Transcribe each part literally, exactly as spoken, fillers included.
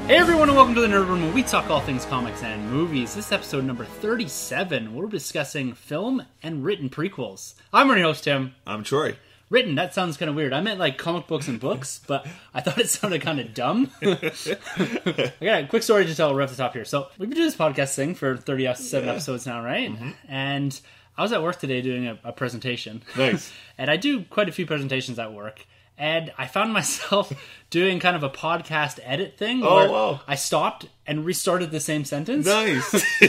Hey everyone and welcome to the Nerd Room where we talk all things comics and movies. This is episode number thirty-seven. We're discussing film and written prequels. I'm your host Tim. I'm Troy. Written, that sounds kind of weird. I meant like comic books and books, but I thought it sounded kind of dumb. I got a quick story to tell right off the top here. So we've been doing this podcast thing for thirty-seven yeah. episodes now, right? Mm-hmm. And I was at work today doing a, a presentation. Nice. And I do quite a few presentations at work. And I found myself doing kind of a podcast edit thing where oh, wow. I stopped and restarted the same sentence. Nice.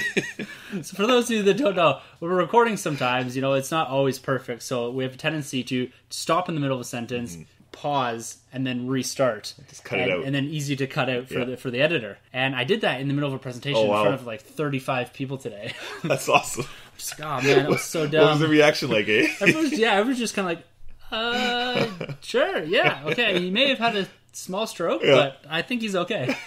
So for those of you that don't know, when we're recording sometimes, you know, it's not always perfect. So we have a tendency to stop in the middle of a sentence, mm. pause, and then restart. Just cut and, it out. And then easy to cut out for, yeah. the, for the editor. And I did that in the middle of a presentation oh, wow. in front of like thirty-five people today. That's awesome. Just, oh man, it was so dumb. What was the reaction like, eh? Everyone was, yeah, everyone was just kind of like, Uh, sure, yeah, okay. He may have had a small stroke, yeah. but I think he's okay.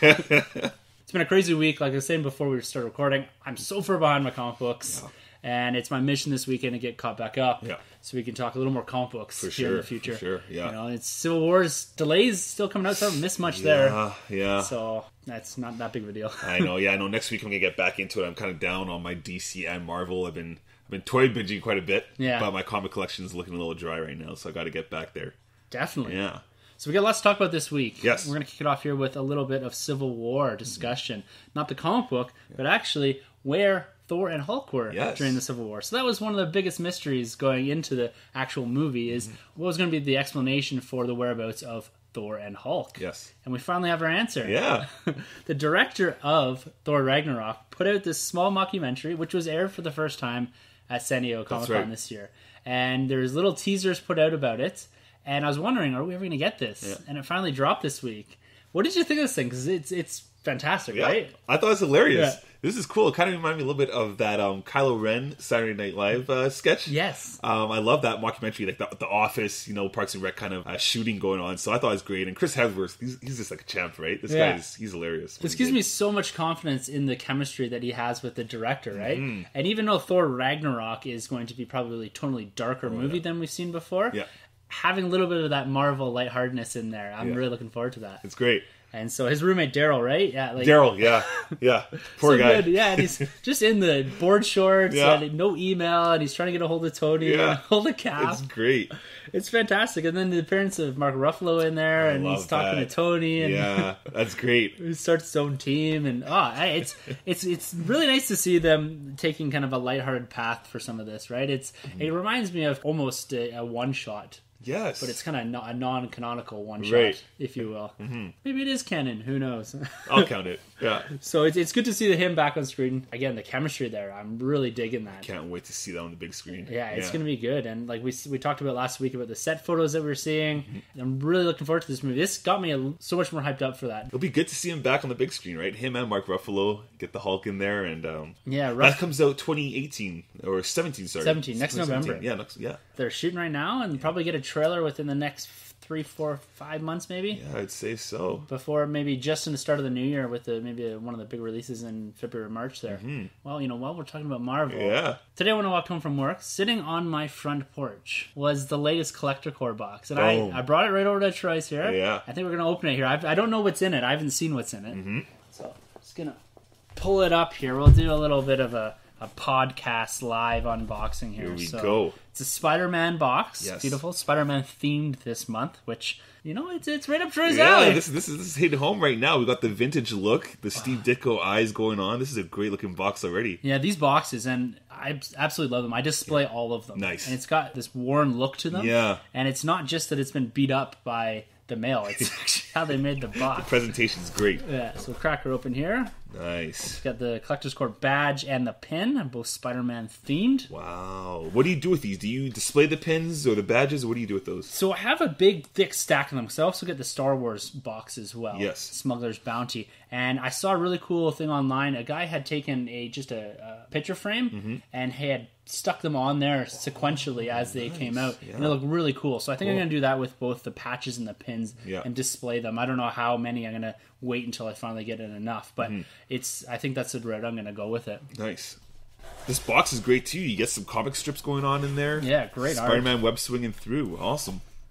It's been a crazy week. Like I was saying before we started recording, I'm so far behind my comic books, yeah. and it's my mission this weekend to get caught back up, yeah. so we can talk a little more comic books for here sure, in the future. For sure, yeah. You know, it's Civil War's delays still coming out, so I haven't missed much yeah, there. Yeah, so that's not that big of a deal. I know, yeah, I know. Next week I'm gonna get back into it. I'm kind of down on my D C and Marvel. I've been. I've been toy binging quite a bit, yeah. but my comic collection is looking a little dry right now, so I got to get back there. Definitely. Yeah. So we got lots to talk about this week. Yes. We're going to kick it off here with a little bit of Civil War discussion. Mm-hmm. Not the comic book, yeah. but actually where Thor and Hulk were yes. during the Civil War. So that was one of the biggest mysteries going into the actual movie is mm-hmm. what was going to be the explanation for the whereabouts of Thor and Hulk. Yes. And we finally have our answer. Yeah. The director of Thor Ragnarok put out this small mockumentary, which was aired for the first time at San Diego Comic-Con right. this year. And there's little teasers put out about it. And I was wondering, are we ever going to get this? Yeah. And it finally dropped this week. What did you think of this thing? Because it's it's fantastic, yeah. right? I thought it was hilarious. Yeah. This is cool. It kind of reminded me a little bit of that um, Kylo Ren Saturday Night Live uh, sketch. Yes. Um, I love that mockumentary, like the, the Office, you know, Parks and Rec kind of uh, shooting going on. So I thought it was great. And Chris Hemsworth, he's, he's just like a champ, right? This yeah. guy is he's hilarious. This gives me so much confidence in the chemistry that he has with the director, right? Mm-hmm. And even though Thor Ragnarok is going to be probably a totally darker oh, movie yeah. than we've seen before, yeah. having a little bit of that Marvel lightheartedness in there, I'm yeah. really looking forward to that. It's great. And so his roommate Daryl, right? Yeah, like Daryl, yeah, yeah, poor so guy. Good. Yeah, and he's just in the board shorts yeah. and no email, and he's trying to get a hold of Tony yeah. and hold a Cap. It's great. It's fantastic. And then the appearance of Mark Ruffalo in there, I and he's talking that. to Tony, and yeah, that's great. He starts his own team, and oh, it's it's it's really nice to see them taking kind of a lighthearted path for some of this, right? It's mm-hmm. it reminds me of almost a, a one shot. Yes. But it's kind of no, a non-canonical one-shot, right. if you will. Mm-hmm. Maybe it is canon. Who knows? I'll count it. Yeah. So it's it's good to see him back on screen. Again, the chemistry there, I'm really digging that. Can't wait to see that on the big screen. Yeah, it's yeah. going to be good. And like we we talked about last week about the set photos that we were seeing. Mm-hmm. I'm really looking forward to this movie. This got me a, so much more hyped up for that. It'll be good to see him back on the big screen, right? Him and Mark Ruffalo, get the Hulk in there. and um, yeah, Ruff- That comes out twenty eighteen, or seventeen, sorry. seventeen, next November. Yeah, next, yeah. They're shooting right now and yeah. probably get a trailer within the next three, four, five months maybe. Yeah, I'd say so. Before maybe just in the start of the new year with the, maybe a, one of the big releases in February or March there. Mm-hmm. Well, you know, while we're talking about Marvel. Yeah. Today when I walked home from work, sitting on my front porch was the latest Collector Core box. And I, I brought it right over to Troy's here. Yeah. I think we're going to open it here. I've, I don't know what's in it. I haven't seen what's in it. Mm-hmm. So I'm just going to pull it up here. We'll do a little bit of a, a podcast live unboxing here. Here we so go. It's a Spider-ManBox. Yes. Beautiful. Spider-Man themed this month, which, you know, it's it's right up Troy's yeah, alley. This, this, is, this is hitting home right now. We've got the vintage look, the Steve Ditko eyes going on. This is a great looking box already. Yeah, these boxes, and I absolutely love them. I display yeah. all of them. Nice. And it's got this worn look to them. Yeah. And it's not just that it's been beat up by the mail. It's actually how they made the box. The presentation's great. Yeah, so crack her open here. Nice. It's got the Collector's Core badge and the pin, both Spider-Man themed. Wow. What do you do with these? Do you display the pins or the badges, or what do you do with those? So I have a big, thick stack of them. So I also get the Star Wars box as well. Yes. Smuggler's Bounty. And I saw a really cool thing online. A guy had taken a just a, a picture frame mm-hmm. and had stuck them on there sequentially as they nice. came out. Yeah. And they look really cool. So I think cool. I'm going to do that with both the patches and the pins yeah. and display them. I don't know how many. I'm going to wait until I finally get it enough. But mm-hmm. it's. I think that's the route I'm going to go with it. Nice. This box is great too. You get some comic strips going on in there. Yeah, great Spider-Man art. Web swinging through. Awesome.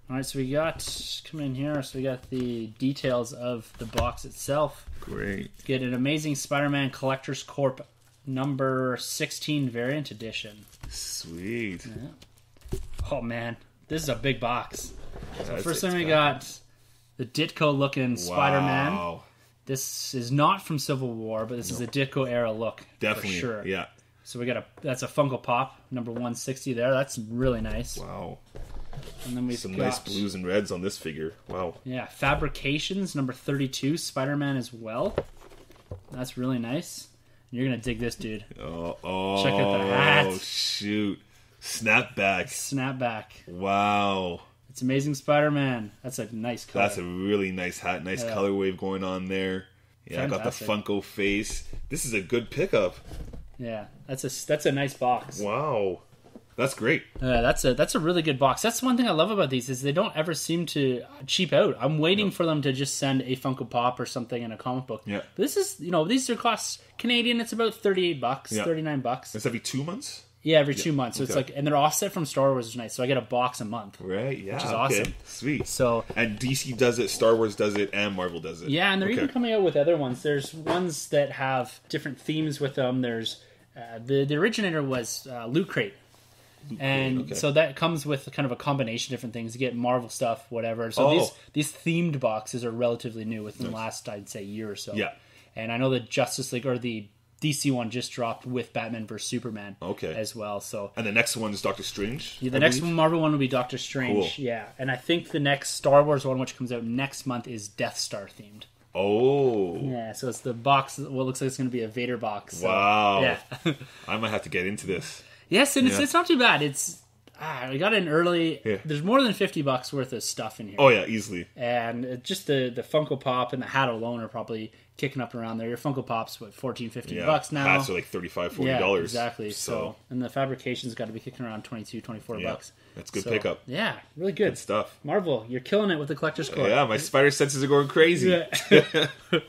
All right, so we got, come in here, so we got the details of the box itself. Great. Get an Amazing Spider-Man Collector's Corp number sixteen variant edition. Sweet. Yeah. Oh, man. This is a big box. So That's first it. thing we got the Ditko-looking Spider-Man. Wow. This is not from Civil War, but this no. is a Ditko era look. Definitely. For sure. Yeah. So we got a, that's a Funko Pop, number one sixty there. That's really nice. Wow. And then we've Some got, nice blues and reds on this figure. Wow. Yeah, Fabrications, number thirty-two, Spider-Man as well. That's really nice. You're going to dig this, dude. Oh, oh, check out the hat. Oh, shoot. Snapback. Snapback. Wow. It's Amazing Spider-Man. That's a nice color. That's a really nice hat. Nice yeah. color wave going on there. Yeah, Fantastic. I got the Funko face. This is a good pickup. Yeah, that's a, that's a nice box. Wow. That's great. Yeah, that's a that's a really good box. That's one thing I love about these is they don't ever seem to cheap out. I'm waiting no. for them to just send a Funko Pop or something in a comic book. Yeah. But this is, you know, these are costs Canadian. It's about thirty-eight bucks, yeah. thirty-nine bucks. It's every two months? Yeah, every two yeah. months. So okay. it's like, and they're offset from Star Wars, which is nice. So I get a box a month. Right, yeah. Which is okay. awesome. Sweet. So, and D C does it, Star Wars does it, and Marvel does it. Yeah, and they're okay. even coming out with other ones. There's ones that have different themes with them. There's, uh, the, the originator was uh, Loot Crate. And okay. so that comes with kind of a combination of different things. You get Marvel stuff, whatever. So oh. these these themed boxes are relatively new within nice. the last, I'd say, year or so. Yeah. And I know the Justice League, or the D C one just dropped with Batman versus Superman okay. as well. So And the next one is Doctor Strange? Yeah, the I next believe? Marvel one will be Doctor Strange. Cool. Yeah. And I think the next Star Wars one, which comes out next month, is Death Star themed. Oh. Yeah, so it's the box, what looks like it's going to be a Vader box. So, wow. Yeah. I might have to get into this. Yes, and yeah. it's, it's not too bad. It's... Ah, we got in early. Yeah. There's more than fifty bucks worth of stuff in here. Oh yeah, easily. And just the, the Funko Pop and the hat alone are probably kicking up around there. Your Funko Pop's what fourteen, fifteen yeah. bucks now. Hats are like thirty-five, forty dollars. Yeah, exactly. So, so and the fabrication's got to be kicking around twenty-two, twenty-four yeah. bucks. That's good so, pickup. Yeah, really good. Good stuff. Marvel, you're killing it with the collector's corp. Yeah, my spider senses are going crazy. Yeah.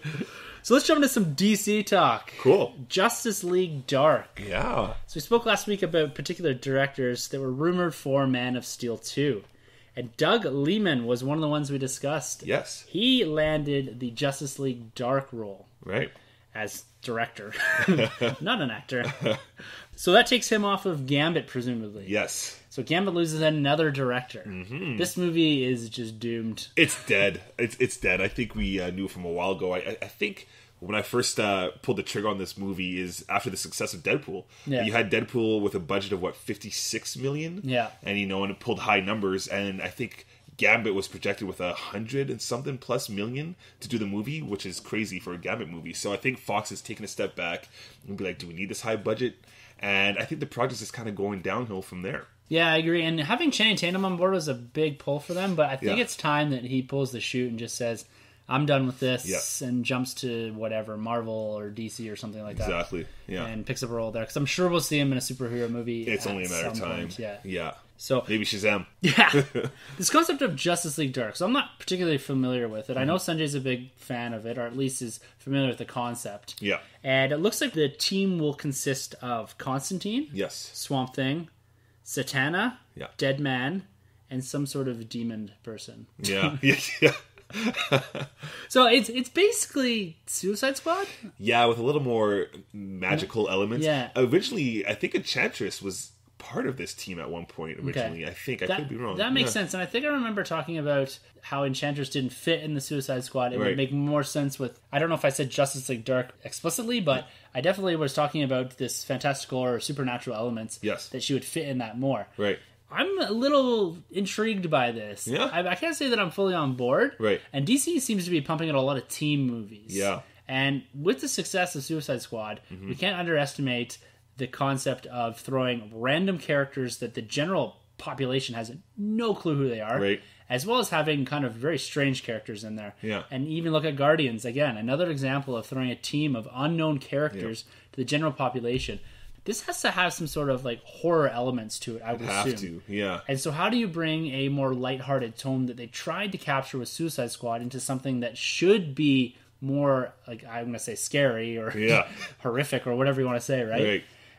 So let's jump into some D C talk. Cool. Justice League Dark. Yeah. So we spoke last week about particular directors that were rumored for Man of Steel two. And Doug Liman was one of the ones we discussed. Yes. He landed the Justice League Dark role. Right. As director. Not an actor. So that takes him off of Gambit, presumably. Yes. So Gambit loses another director. Mm-hmm. This movie is just doomed. It's dead. It's it's dead. I think we uh, knew from a while ago. I, I think when I first uh, pulled the trigger on this movie is after the success of Deadpool. Yeah. You had Deadpool with a budget of, what, fifty-six million? Yeah. And, you know, and it pulled high numbers. And I think Gambit was projected with a hundred and something plus million to do the movie, which is crazy for a Gambit movie. So I think Fox has taken a step back and be like, do we need this high budget? And I think the project is kind of going downhill from there. Yeah, I agree. And having Channing Tatum on board was a big pull for them, but I think yeah. it's time that he pulls the chute and just says, I'm done with this, yeah. and jumps to whatever, Marvel or D C or something like that. Exactly, yeah. And picks up a role there. Because I'm sure we'll see him in a superhero movie. It's only a matter of time. Point. Yeah. Yeah. So maybe Shazam. Yeah. This concept of Justice League Dark, so I'm not particularly familiar with it. Mm-hmm. I know Sanjay's a big fan of it, or at least is familiar with the concept. Yeah. And it looks like the team will consist of Constantine. Yes. Swamp Thing. Satana. Yeah. Dead Man. And some sort of demon person. Yeah. yeah. yeah. So it's it's basically Suicide Squad? Yeah, with a little more magical elements. Yeah. Originally, I think Enchantress was part of this team at one point originally. Okay. I think. I that, could be wrong. That makes yeah. sense. And I think I remember talking about how Enchantress didn't fit in the Suicide Squad. It right. would make more sense with... I don't know if I said Justice League Dark explicitly, but I definitely was talking about this fantastical or supernatural elements. Yes. That she would fit in that more. Right. I'm a little intrigued by this. Yeah. I, I can't say that I'm fully on board. Right. And D C seems to be pumping out a lot of team movies. Yeah. And with the success of Suicide Squad, mm-hmm. we can't underestimate the concept of throwing random characters that the general population has no clue who they are. Right. As well as having kind of very strange characters in there. Yeah. And even look at Guardians, again, another example of throwing a team of unknown characters yeah. to the general population. This has to have some sort of like horror elements to it, I would have assume. to, yeah. And so how do you bring a more lighthearted tone that they tried to capture with Suicide Squad into something that should be more, like, I'm going to say scary or yeah. horrific or whatever you want to say, right? Right.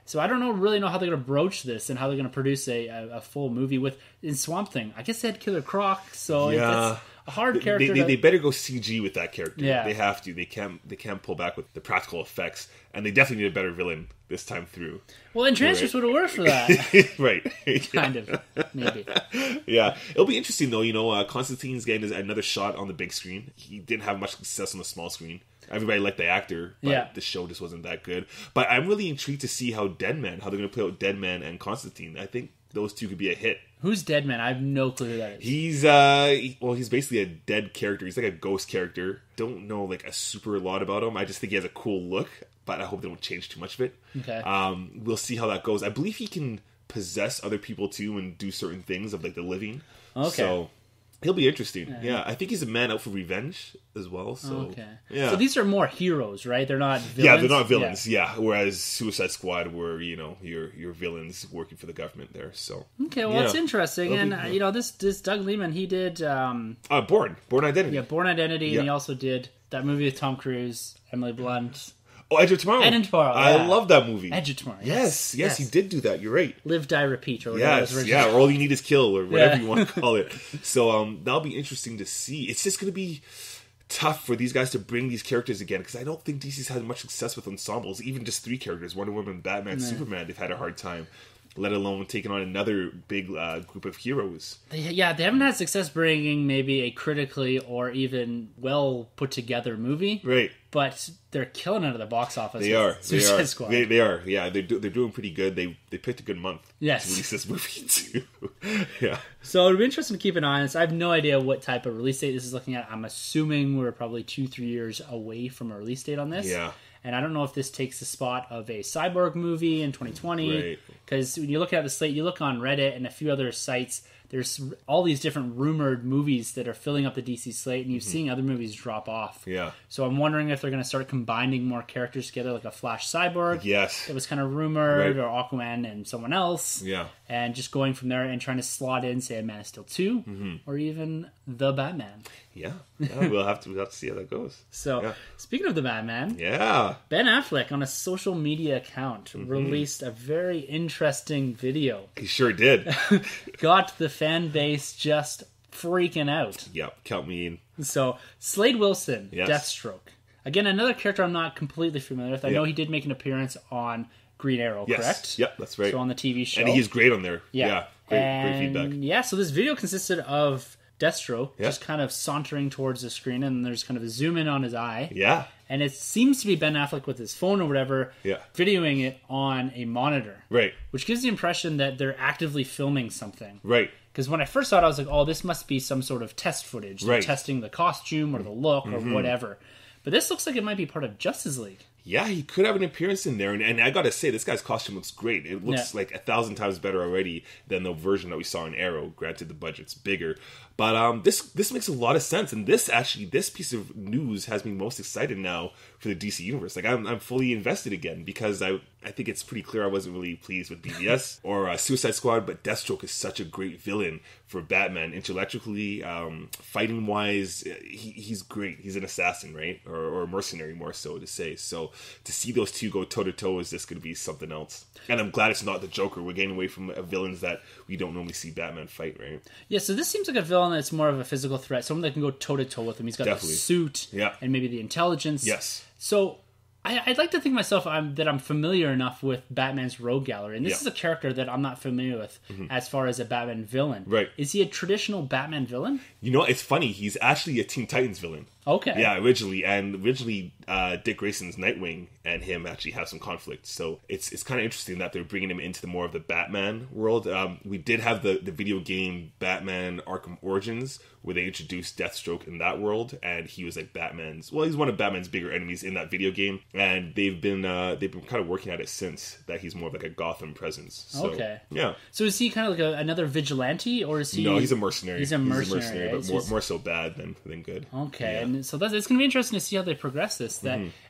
So I don't know really know how they're going to broach this and how they're going to produce a, a, a full movie with in Swamp Thing. I guess they had Killer Croc, so yeah. it's a hard character. They, they, to... they better go C G with that character. Yeah. They have to. They can't. They can't pull back with the practical effects, and they definitely need a better villain this time through. Well, Enchantress right. would have worked for that. Right. Kind of, maybe. Yeah, it'll be interesting though. You know, uh, Constantine's getting another shot on the big screen. He didn't have much success on the small screen. Everybody liked the actor, but yeah. the show just wasn't that good. But I'm really intrigued to see how Deadman, how they're going to play out Deadman and Constantine. I think those two could be a hit. Who's Deadman? I have no clue who that is. He's, uh, he, well, he's basically a dead character. He's like a ghost character. Don't know, like, a super lot about him. I just think he has a cool look, but I hope they don't change too much of it. Okay. Um, we'll see how that goes. I believe he can possess other people, too, and do certain things of, like, the living. Okay. So he'll be interesting. Yeah. yeah. I think he's a man out for revenge as well. So, okay. Yeah. So these are more heroes, right? They're not villains? Yeah, they're not villains, yeah. yeah. Whereas Suicide Squad were, you know, your your villains working for the government there, so. Okay, well, yeah. it's interesting. It'll and, be, uh, yeah. you know, this this Doug Liman, he did... Um, uh, Bourne. Bourne Identity. Yeah, Bourne Identity, yeah. and he also did that movie with Tom Cruise, Emily Blunt... Oh, Edge of Tomorrow. Edge of Tomorrow, I yeah. love that movie. Edge of Tomorrow, yes. Yes, yes, he did do that. You're right. Live, Die, Repeat, or whatever. Yes, yeah, or All You Need Is Kill, or whatever Yeah. you want to call it. So um, that'll be interesting to see. It's just going to be tough for these guys to bring these characters again, because I don't think D C's had much success with ensembles. Even just three characters, Wonder Woman, Batman, Yeah. Superman, they've had a hard time. Let alone taking on another big uh, group of heroes. They, yeah, they haven't had success bringing maybe a critically or even well put together movie. Right. But they're killing it at the box office. They are. They Suicide are. Squad. They, they are. Yeah, they're, do, they're doing pretty good. They they picked a good month Yes. to release this movie, too. Yeah. So it'll be interesting to keep an eye on this. I have no idea what type of release date this is looking at. I'm assuming we're probably two, three years away from a release date on this. Yeah. And I don't know if this takes the spot of a Cyborg movie in twenty twenty. Because right. when you look at the slate, you look on Reddit and a few other sites, there's all these different rumored movies that are filling up the D C slate, and you're mm-hmm. seeing other movies drop off. Yeah. So I'm wondering if they're going to start combining more characters together, like a Flash Cyborg. Yes. That was kind of rumored, right. or Aquaman and someone else. Yeah. And just going from there and trying to slot in, say, a Man of Steel two, mm-hmm. or even the Batman. Yeah, yeah we'll have to we'll have to see how that goes. So, yeah. Speaking of the Batman, yeah, Ben Affleck on a social media account mm-hmm. released a very interesting video. He sure did. Got the fan base just freaking out. Yeah, count me in. So, Slade Wilson, yes. Deathstroke. Again, another character I'm not completely familiar with. I yep. know he did make an appearance on Green Arrow, yes. correct? Yep, that's right. So on the T V show. And he's great on there. Yeah. yeah great, and, great feedback. Yeah, so this video consisted of Deathstroke yeah. just kind of sauntering towards the screen, and there's kind of a zoom in on his eye. Yeah. And it seems to be Ben Affleck with his phone or whatever, yeah. videoing it on a monitor. Right. Which gives the impression that they're actively filming something. Right. Because when I first saw it, I was like, oh, this must be some sort of test footage. They're right. testing the costume or the look mm-hmm. or whatever. But this looks like it might be part of Justice League. Yeah, he could have an appearance in there. And, and I gotta say, this guy's costume looks great. It looks yeah. like a thousand times better already than the version that we saw in Arrow. Granted, the budget's bigger. But um, this this makes a lot of sense. And this actually, this piece of news has me most excited now for the D C Universe. Like, I'm, I'm fully invested again because I I think it's pretty clear I wasn't really pleased with B V S or uh, Suicide Squad, but Deathstroke is such a great villain for Batman. Intellectually, um, fighting-wise, he, he's great. He's an assassin, right? Or, or a mercenary, more so to say. So to see those two go toe-to-toe is just going to be something else. And I'm glad it's not the Joker. We're getting away from uh, villains that we don't normally see Batman fight, right? Yeah, so this seems like a villain that's more of a physical threat. Someone that can go toe-to-toe with him. He's got Definitely. the suit yeah. and maybe the intelligence. Yes. So I, I'd like to think myself I'm, that I'm familiar enough with Batman's rogue gallery. And this yeah. is a character that I'm not familiar with mm-hmm. as far as a Batman villain. Right. Is he a traditional Batman villain? You know, it's funny. He's actually a Teen Titans villain. Okay. Yeah, originally. And originally, uh, Dick Grayson's Nightwing and him actually have some conflict. So it's it's kind of interesting that they're bringing him into the more of the Batman world. Um, we did have the, the video game Batman Arkham Origins, where they introduced Deathstroke in that world, and he was like Batman's, well, he's one of Batman's bigger enemies in that video game, and they've been uh, they've been kind of working at it since, that he's more of like a Gotham presence. So, okay. Yeah. So is he kind of like a, another vigilante, or is he... No, he's a mercenary. He's a mercenary, he's a mercenary right? but so more, more so bad than, than good. Okay, yeah. and so that's, it's going to be interesting to see how they progress this. That, mm-hmm.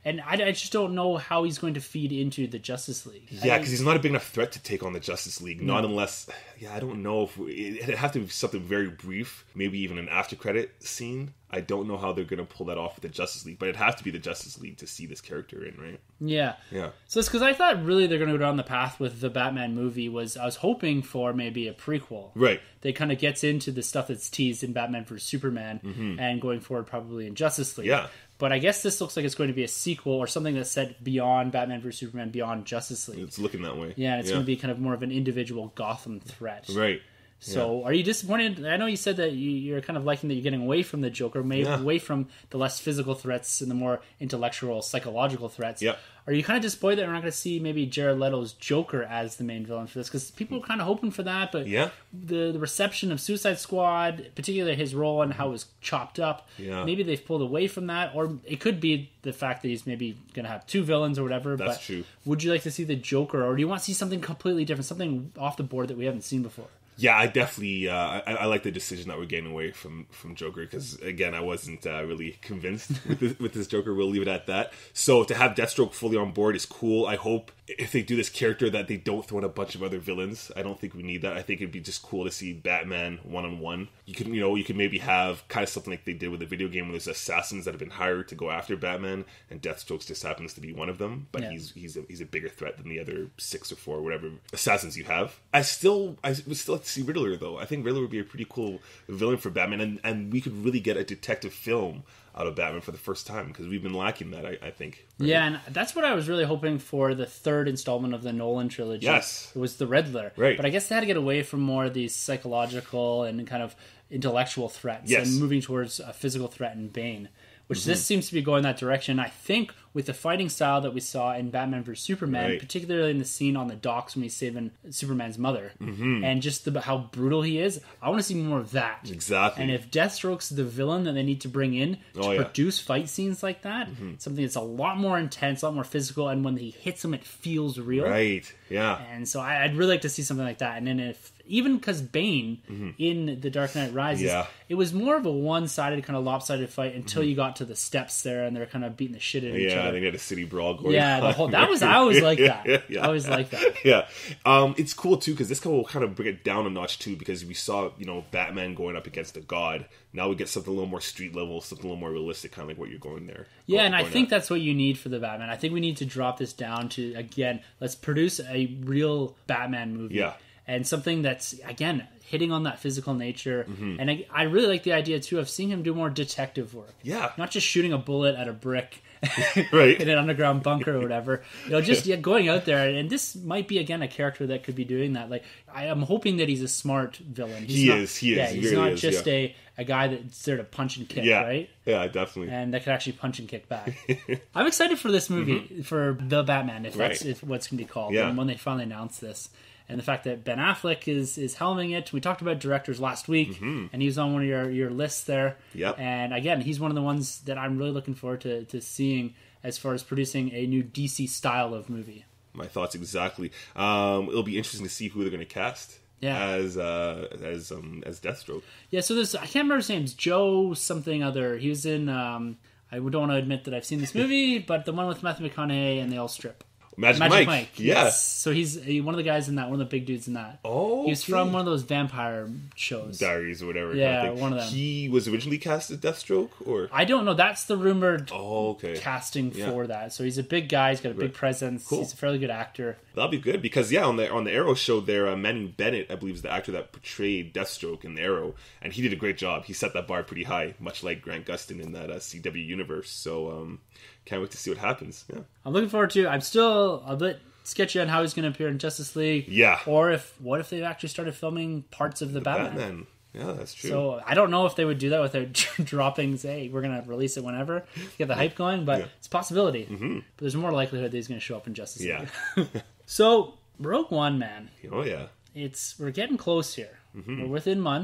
And I, I just don't know how he's going to feed into the Justice League. Yeah, because he's not a big enough threat to take on the Justice League. Not no. unless... Yeah, I don't know if... We, it'd have to be something very brief. Maybe even an after-credit scene. I don't know how they're going to pull that off with the Justice League. But it'd have to be the Justice League to see this character in, right? Yeah. Yeah. So it's because I thought really they're going to go down the path with the Batman movie was... I was hoping for maybe a prequel. Right. That kind of gets into the stuff that's teased in Batman versus Superman. Mm-hmm. And going forward probably in Justice League. Yeah. But I guess this looks like it's going to be a sequel or something that's set beyond Batman versus Superman, beyond Justice League. It's looking that way. Yeah, and it's yeah. going to be kind of more of an individual Gotham threat. Right. So, yeah. Are you disappointed? I know you said that you, you're kind of liking that you're getting away from the Joker, maybe yeah. away from the less physical threats and the more intellectual, psychological threats. Yep. Are you kind of disappointed that we're not going to see maybe Jared Leto's Joker as the main villain for this? Because people are kind of hoping for that, but yeah. the, the reception of Suicide Squad, particularly his role and how it was chopped up, yeah. maybe they've pulled away from that, or it could be the fact that he's maybe going to have two villains or whatever. That's but true. Would you like to see the Joker, or do you want to see something completely different, something off the board that we haven't seen before? Yeah, I definitely uh, I, I like the decision that we're getting away from, from Joker because again I wasn't uh, really convinced with this, with this Joker. We'll leave it at that. So to have Deathstroke fully on board is cool. I hope if they do this character that they don't throw in a bunch of other villains. I don't think we need that. I think it'd be just cool to see Batman one on one. You can you know you can maybe have kind of something like they did with the video game where there's assassins that have been hired to go after Batman and Deathstroke just happens to be one of them. But yeah. he's he's a, he's a bigger threat than the other six or four whatever assassins you have. I still I would still like to see Riddler though. I think Riddler would be a pretty cool villain for Batman, and, and we could really get a detective film out of Batman for the first time, because we've been lacking that, I, I think. Right? Yeah, and that's what I was really hoping for the third installment of the Nolan trilogy. Yes. It was the Riddler. Right. But I guess they had to get away from more of these psychological and kind of intellectual threats yes. and moving towards a physical threat in Bane. Which mm-hmm. this seems to be going that direction. I think with the fighting style that we saw in Batman versus Superman, right. particularly in the scene on the docks when he's saving Superman's mother, mm-hmm. and just the, how brutal he is, I want to see more of that. Exactly. And if Deathstroke's the villain that they need to bring in to oh, yeah. produce fight scenes like that, mm-hmm. something that's a lot more intense, a lot more physical, and when he hits him, it feels real. Right, yeah. And so I, I'd really like to see something like that. And then if even because Bane mm-hmm. in The Dark Knight Rises, yeah. it was more of a one-sided kind of lopsided fight until mm-hmm. you got to the steps there and they're kind of beating the shit out of yeah, each other. Yeah, they had a city brawl going yeah, on. The whole, that was I always like that. yeah, yeah. I always like that. Yeah, um, it's cool too because this will kind of bring it down a notch too, because we saw you know Batman going up against a god. Now we get something a little more street level, something a little more realistic, kind of like what you're going there. Yeah, going, and I going think at. that's what you need for the Batman. I think we need to drop this down to, again, let's produce a real Batman movie. Yeah. And something that's, again, hitting on that physical nature. Mm-hmm. And I, I really like the idea, too, of seeing him do more detective work. Yeah. Not just shooting a bullet at a brick right. in an underground bunker or whatever. You know, just yeah, going out there. And this might be, again, a character that could be doing that. Like, I am hoping that he's a smart villain. He's he not, is. He is. Yeah, he he's really not is, just yeah. a, a guy that's there to punch and kick, yeah. right? Yeah, definitely. And that could actually punch and kick back. I'm excited for this movie, mm-hmm. for the Batman, if that's right. if what's going to be called. Yeah. And when they finally announce this. And the fact that Ben Affleck is, is helming it. We talked about directors last week, mm-hmm. and he was on one of your, your lists there. Yep. And again, he's one of the ones that I'm really looking forward to, to seeing as far as producing a new D C style of movie. My thoughts exactly. Um, it'll be interesting to see who they're going to cast. Yeah. As uh, as um, as Deathstroke. Yeah, so there's I can't remember his name. It's Joe something other. He was in. Um, I don't want to admit that I've seen this movie, but the one with Matthew McConaughey and they all strip. Magic, Magic Mike. Mike. Yeah. Yes. So he's one of the guys in that. One of the big dudes in that. Oh. He was okay. from one of those vampire shows. Diaries or whatever. Yeah, kind of thing. one of them. He was originally cast as Deathstroke, or I don't know. That's the rumored oh, okay. casting yeah. for that. So he's a big guy. He's got a big right. presence. Cool. He's a fairly good actor. That'll be good because yeah, on the on the Arrow show there, uh, Manning Bennett, I believe, is the actor that portrayed Deathstroke in the Arrow, and he did a great job. He set that bar pretty high, much like Grant Gustin in that uh, C W universe. So um, can't wait to see what happens. Yeah, I'm looking forward to. I'm still a bit sketchy on how he's going to appear in Justice League. Yeah. Or if what if they actually started filming parts of the, the Batman? Batman. Yeah, that's true. So I don't know if they would do that without dropping, say, we're going to release it whenever, get the hype going, but yeah. it's a possibility. Mm-hmm. But there's more likelihood that he's going to show up in Justice yeah. League. So Rogue One, man. Oh yeah. It's we're getting close here. Mm-hmm. We're within months.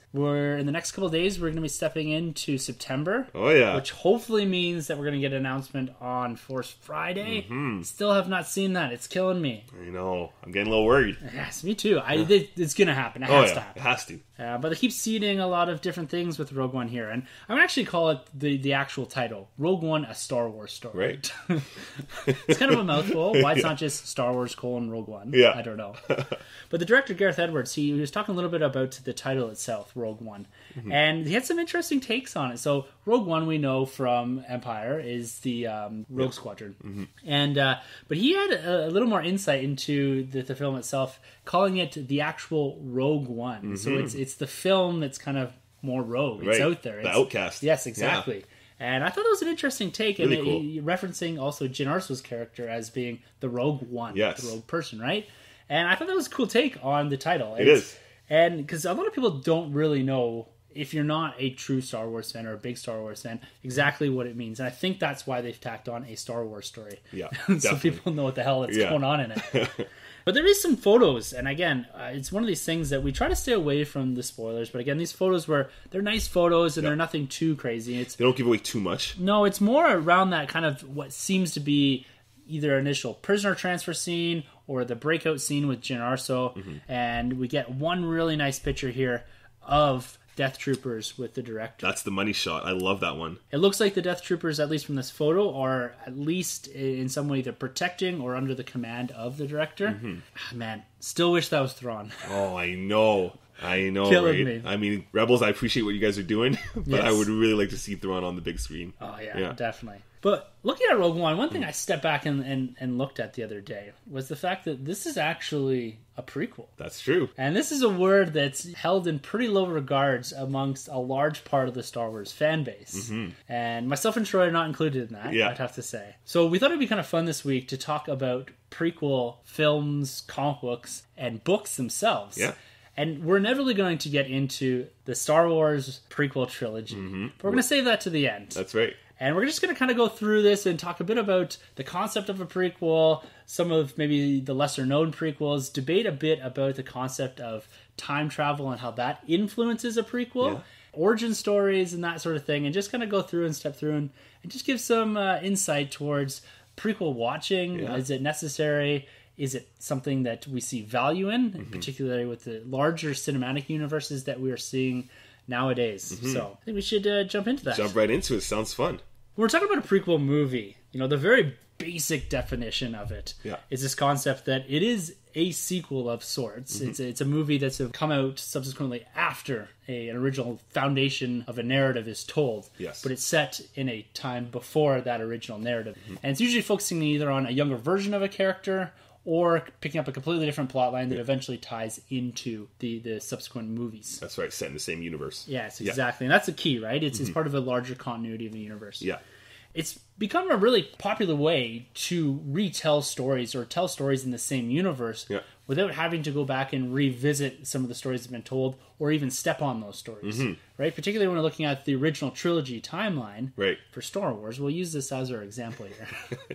We're in the next couple of days, we're going to be stepping into September. Oh, yeah. Which hopefully means that we're going to get an announcement on Force Friday. Mm-hmm. Still have not seen that. It's killing me. I know. I'm getting a little worried. Yes, me too. I, yeah. it, it's going to happen. It oh, has yeah. to happen. It has to. Uh, but they keep seeding a lot of different things with Rogue One here. And I'm going to actually call it the, the actual title. Rogue One, a Star Wars story. Right. It's kind of a mouthful. Why it's yeah. not just Star Wars colon Rogue One. Yeah. I don't know. But the director, Gareth Edwards, he, he was talking a little bit about the title itself, Rogue One. Mm-hmm. And he had some interesting takes on it. So Rogue One, we know from Empire, is the um, Rogue yeah. Squadron. Mm-hmm. And uh, but he had a, a little more insight into the, the film itself, calling it the actual Rogue One. Mm-hmm. So it's it's the film that's kind of more rogue. It's right. out there. It's, the outcast. Yes, exactly. Yeah. And I thought that was an interesting take, really and cool. it, referencing also Jyn Erso's character as being the Rogue One, yes. the Rogue person, right? And I thought that was a cool take on the title. It it's, is. And because a lot of people don't really know, if you're not a true Star Wars fan or a big Star Wars fan, exactly what it means. And I think that's why they've tacked on a Star Wars story. Yeah, so people know what the hell is yeah. going on in it. But there is some photos, and again, uh, it's one of these things that we try to stay away from the spoilers. But again, these photos were, they're nice photos, and yep. they're nothing too crazy. It's They don't give away too much. No, it's more around that kind of what seems to be either initial prisoner transfer scene or the breakout scene with Jyn Erso. Mm-hmm. And we get one really nice picture here of Death Troopers with the director. That's the money shot. I love that one. It looks like the Death Troopers, at least from this photo, are at least in some way either protecting or under the command of the director. Mm-hmm. Ah, man, still wish that was Thrawn. Oh, I know. I know, Killing right? me. I mean, Rebels, I appreciate what you guys are doing, but yes. I would really like to see Thrawn on the big screen. Oh, yeah, yeah. definitely. But looking at Rogue One, one thing I stepped back and, and, and looked at the other day was the fact that this is actually a prequel. That's true. And this is a word that's held in pretty low regards amongst a large part of the Star Wars fan base. Mm-hmm. And myself and Troy are not included in that, yeah. I'd have to say. So we thought it'd be kind of fun this week to talk about prequel films, comic books, and books themselves. Yeah. And we're inevitably going to get into the Star Wars prequel trilogy. Mm-hmm. But we're going to save that to the end. That's right. And we're just going to kind of go through this and talk a bit about the concept of a prequel, some of maybe the lesser-known prequels, debate a bit about the concept of time travel and how that influences a prequel, yeah. origin stories and that sort of thing, and just kind of go through and step through and, and just give some uh, insight towards prequel watching. Yeah. Is it necessary? Is it something that we see value in, mm-hmm. particularly with the larger cinematic universes that we are seeing nowadays? Mm-hmm. So I think we should uh, jump into that. Jump right into it. Sounds fun. When we're talking about a prequel movie, you know, the very basic definition of it yeah. is this concept that it is a sequel of sorts. Mm-hmm. It's, a, it's a movie that's come out subsequently after a, an original foundation of a narrative is told. Yes. But it's set in a time before that original narrative. Mm-hmm. And it's usually focusing either on a younger version of a character or picking up a completely different plotline that yeah. eventually ties into the, the subsequent movies. That's right, set in the same universe. Yes, exactly. Yeah. And that's the key, right? It's, mm-hmm. it's part of a larger continuity of the universe. Yeah. It's become a really popular way to retell stories or tell stories in the same universe yeah. without having to go back and revisit some of the stories that have been told or even step on those stories, mm-hmm. right? Particularly when we're looking at the original trilogy timeline right. for Star Wars. We'll use this as our example here.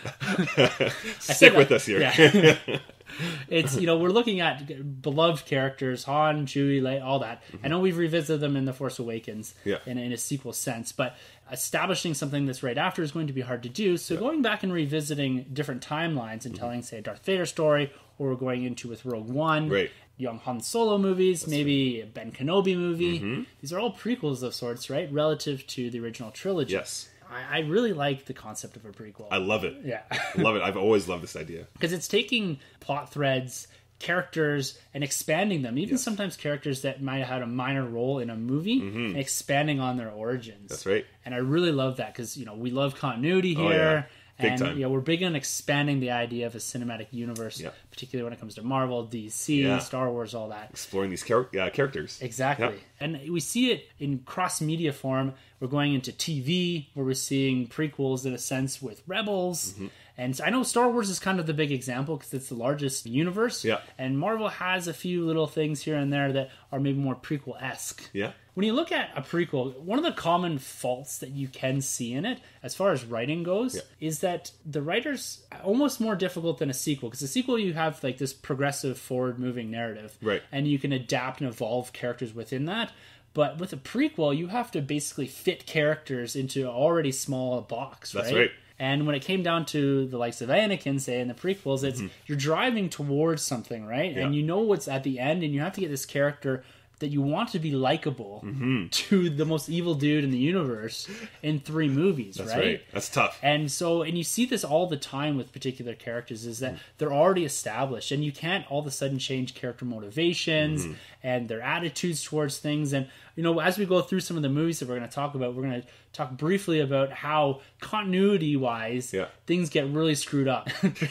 Stick with us here. Yeah. It's, you know, we're looking at beloved characters, Han, Chewie, Leia, all that. Mm-hmm. I know we've revisited them in The Force Awakens yeah. in, in a sequel sense, but establishing something that's right after is going to be hard to do. So yeah. going back and revisiting different timelines and mm-hmm. telling, say, a Darth Vader story, or we're going into with Rogue One, right. young Han Solo movies, that's maybe right. a Ben Kenobi movie. Mm-hmm. These are all prequels of sorts, right? Relative to the original trilogy. Yes. I, I really like the concept of a prequel. I love it. Yeah. I love it. I've always loved this idea. Because it's taking plot threads, characters, and expanding them. Even yes. sometimes characters that might have had a minor role in a movie, mm-hmm. and expanding on their origins. That's right. And I really love that because, you know, we love continuity here. Oh, yeah. Big and time. You know, we're big on expanding the idea of a cinematic universe, yeah. particularly when it comes to Marvel, D C, yeah. Star Wars, all that. Exploring these char- uh, characters. Exactly. Yeah. And we see it in cross-media form We're going into T V, where we're seeing prequels in a sense with Rebels. Mm-hmm. And I know Star Wars is kind of the big example because it's the largest universe. Yeah. And Marvel has a few little things here and there that are maybe more prequel-esque. Yeah. When you look at a prequel, one of the common faults that you can see in it, as far as writing goes, yeah. is that the writer's almost more difficult than a sequel. Because a sequel, you have like this progressive, forward-moving narrative. Right. And you can adapt and evolve characters within that. But with a prequel, you have to basically fit characters into an already small box, right? That's right. And when it came down to the likes of Anakin, say, in the prequels, it's mm-hmm. you're driving towards something, right? Yeah. And you know what's at the end, and you have to get this character that you want to be likable mm-hmm. to the most evil dude in the universe in three movies, That's right? right? That's tough. And so, and you see this all the time with particular characters, is that mm. they're already established, and you can't all of a sudden change character motivations mm. and their attitudes towards things. And, you know, as we go through some of the movies that we're going to talk about, we're going to talk briefly about how continuity-wise yeah. things get really screwed up.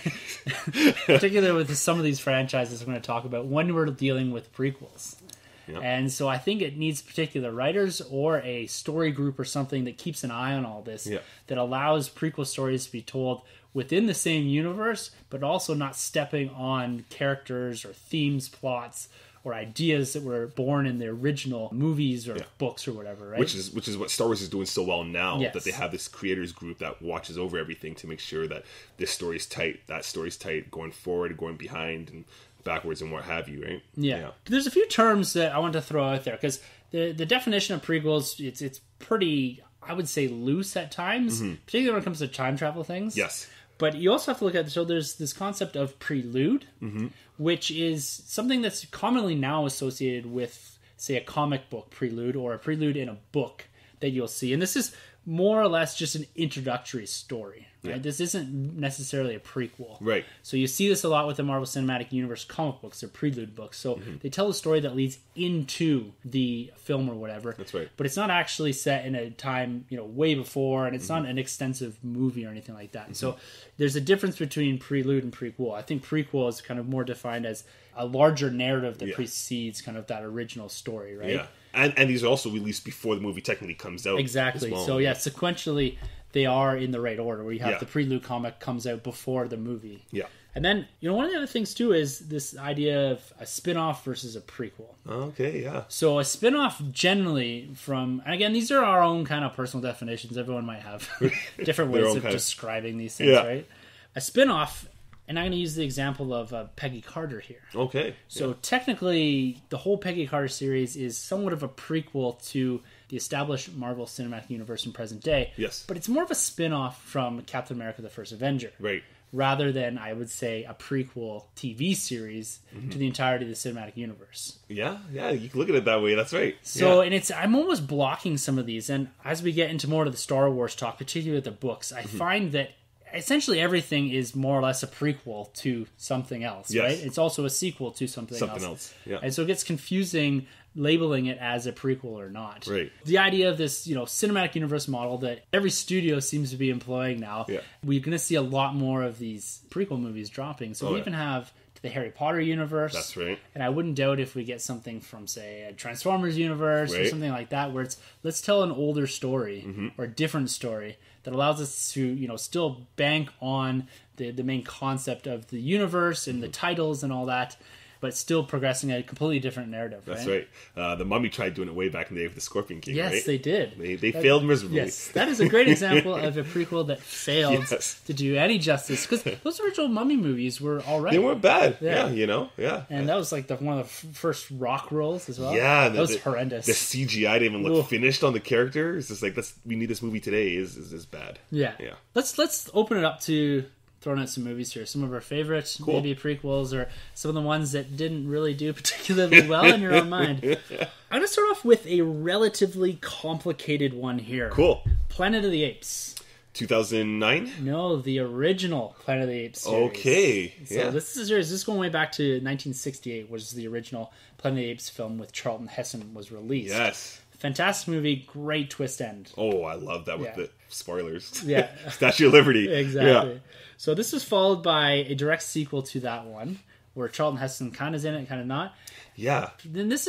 Particularly with some of these franchises we're going to talk about when we're dealing with prequels. Yep. And so I think it needs particular writers or a story group or something that keeps an eye on all this, yep. that allows prequel stories to be told within the same universe, but also not stepping on characters or themes, plots, or ideas that were born in the original movies or yeah. books or whatever, right? Which is which is what Star Wars is doing so well now, yes. that they have this creators group that watches over everything to make sure that this story's tight, that story's tight, going forward, going behind, and backwards and what have you, right? Yeah. yeah. There's a few terms that I want to throw out there, because the the definition of prequels, it's it's pretty, I would say, loose at times, mm-hmm. particularly when it comes to time travel things. Yes. But you also have to look at, so there's this concept of prelude, mm-hmm. which is something that's commonly now associated with, say, a comic book prelude or a prelude in a book that you'll see. And this is more or less just an introductory story. Right? Yeah. This isn't necessarily a prequel. Right. So you see this a lot with the Marvel Cinematic Universe comic books. They're prelude books. So mm-hmm. they tell a story that leads into the film or whatever. That's right. But it's not actually set in a time, you know, way before, and it's mm-hmm. not an extensive movie or anything like that. Mm-hmm. So there's a difference between prelude and prequel. I think prequel is kind of more defined as a larger narrative that yeah. precedes kind of that original story, right? Yeah. And and these are also released before the movie technically comes out. Exactly. Well. So yeah, sequentially they are in the right order, where you have yeah. the prelude comic comes out before the movie. Yeah. And then, you know, one of the other things too is this idea of a spin-off versus a prequel. Okay, yeah. So a spin-off generally from, and again, these are our own kind of personal definitions. Everyone might have different ways of describing of... these things, yeah. right? A spin-off, and I'm going to use the example of uh, Peggy Carter here. Okay. So yeah. technically, the whole Peggy Carter series is somewhat of a prequel to the established Marvel Cinematic Universe in present day. Yes. But it's more of a spin-off from Captain America the First Avenger. Right. Rather than, I would say, a prequel T V series mm-hmm. to the entirety of the cinematic universe. Yeah, yeah, you can look at it that way. That's right. So, yeah. and it's, I'm almost blocking some of these. And as we get into more of the Star Wars talk, particularly with the books, I mm-hmm. find that essentially everything is more or less a prequel to something else, yes. right? It's also a sequel to something, something else. else. Yeah. And so it gets confusing labeling it as a prequel or not. Right. The idea of this, you know, cinematic universe model that every studio seems to be employing now, yeah. we're going to see a lot more of these prequel movies dropping. So oh, we yeah. even have the Harry Potter universe. That's right. And I wouldn't doubt if we get something from, say, a Transformers universe right. or something like that, where it's, let's tell an older story mm-hmm. or a different story that allows us to, you know, still bank on the, the main concept of the universe and mm-hmm. the titles and all that, but still progressing a completely different narrative. That's right. right. Uh, the Mummy tried doing it way back in the day with the Scorpion King. Yes, right? they did. They they that, failed miserably. Yes, that is a great example of a prequel that failed yes. to do any justice, because those original Mummy movies were all right. They weren't bad. Yeah, yeah you know, yeah. And that was like the, one of the f- first rock rolls as well. Yeah, that was the, horrendous. The C G I didn't even look Ugh. finished on the character. It's just like, let's we need this movie today. Is is is bad. Yeah, yeah. Let's let's open it up to throwing out some movies here. Some of our favorites, cool. maybe prequels, or some of the ones that didn't really do particularly well in your own mind. I'm going to start off with a relatively complicated one here. Cool. Planet of the Apes. two thousand nine? No, the original Planet of the Apes series. Okay. So yeah. this is a series. This is going way back to nineteen sixty-eight, which is the original Planet of the Apes film with Charlton Heston was released. Yes. Fantastic movie, great twist end. Oh, I love that with yeah. the spoilers. Yeah. Statue of Liberty. Exactly. Yeah. So this was followed by a direct sequel to that one, where Charlton Heston kind of is in it, kind of not. Yeah. Then this is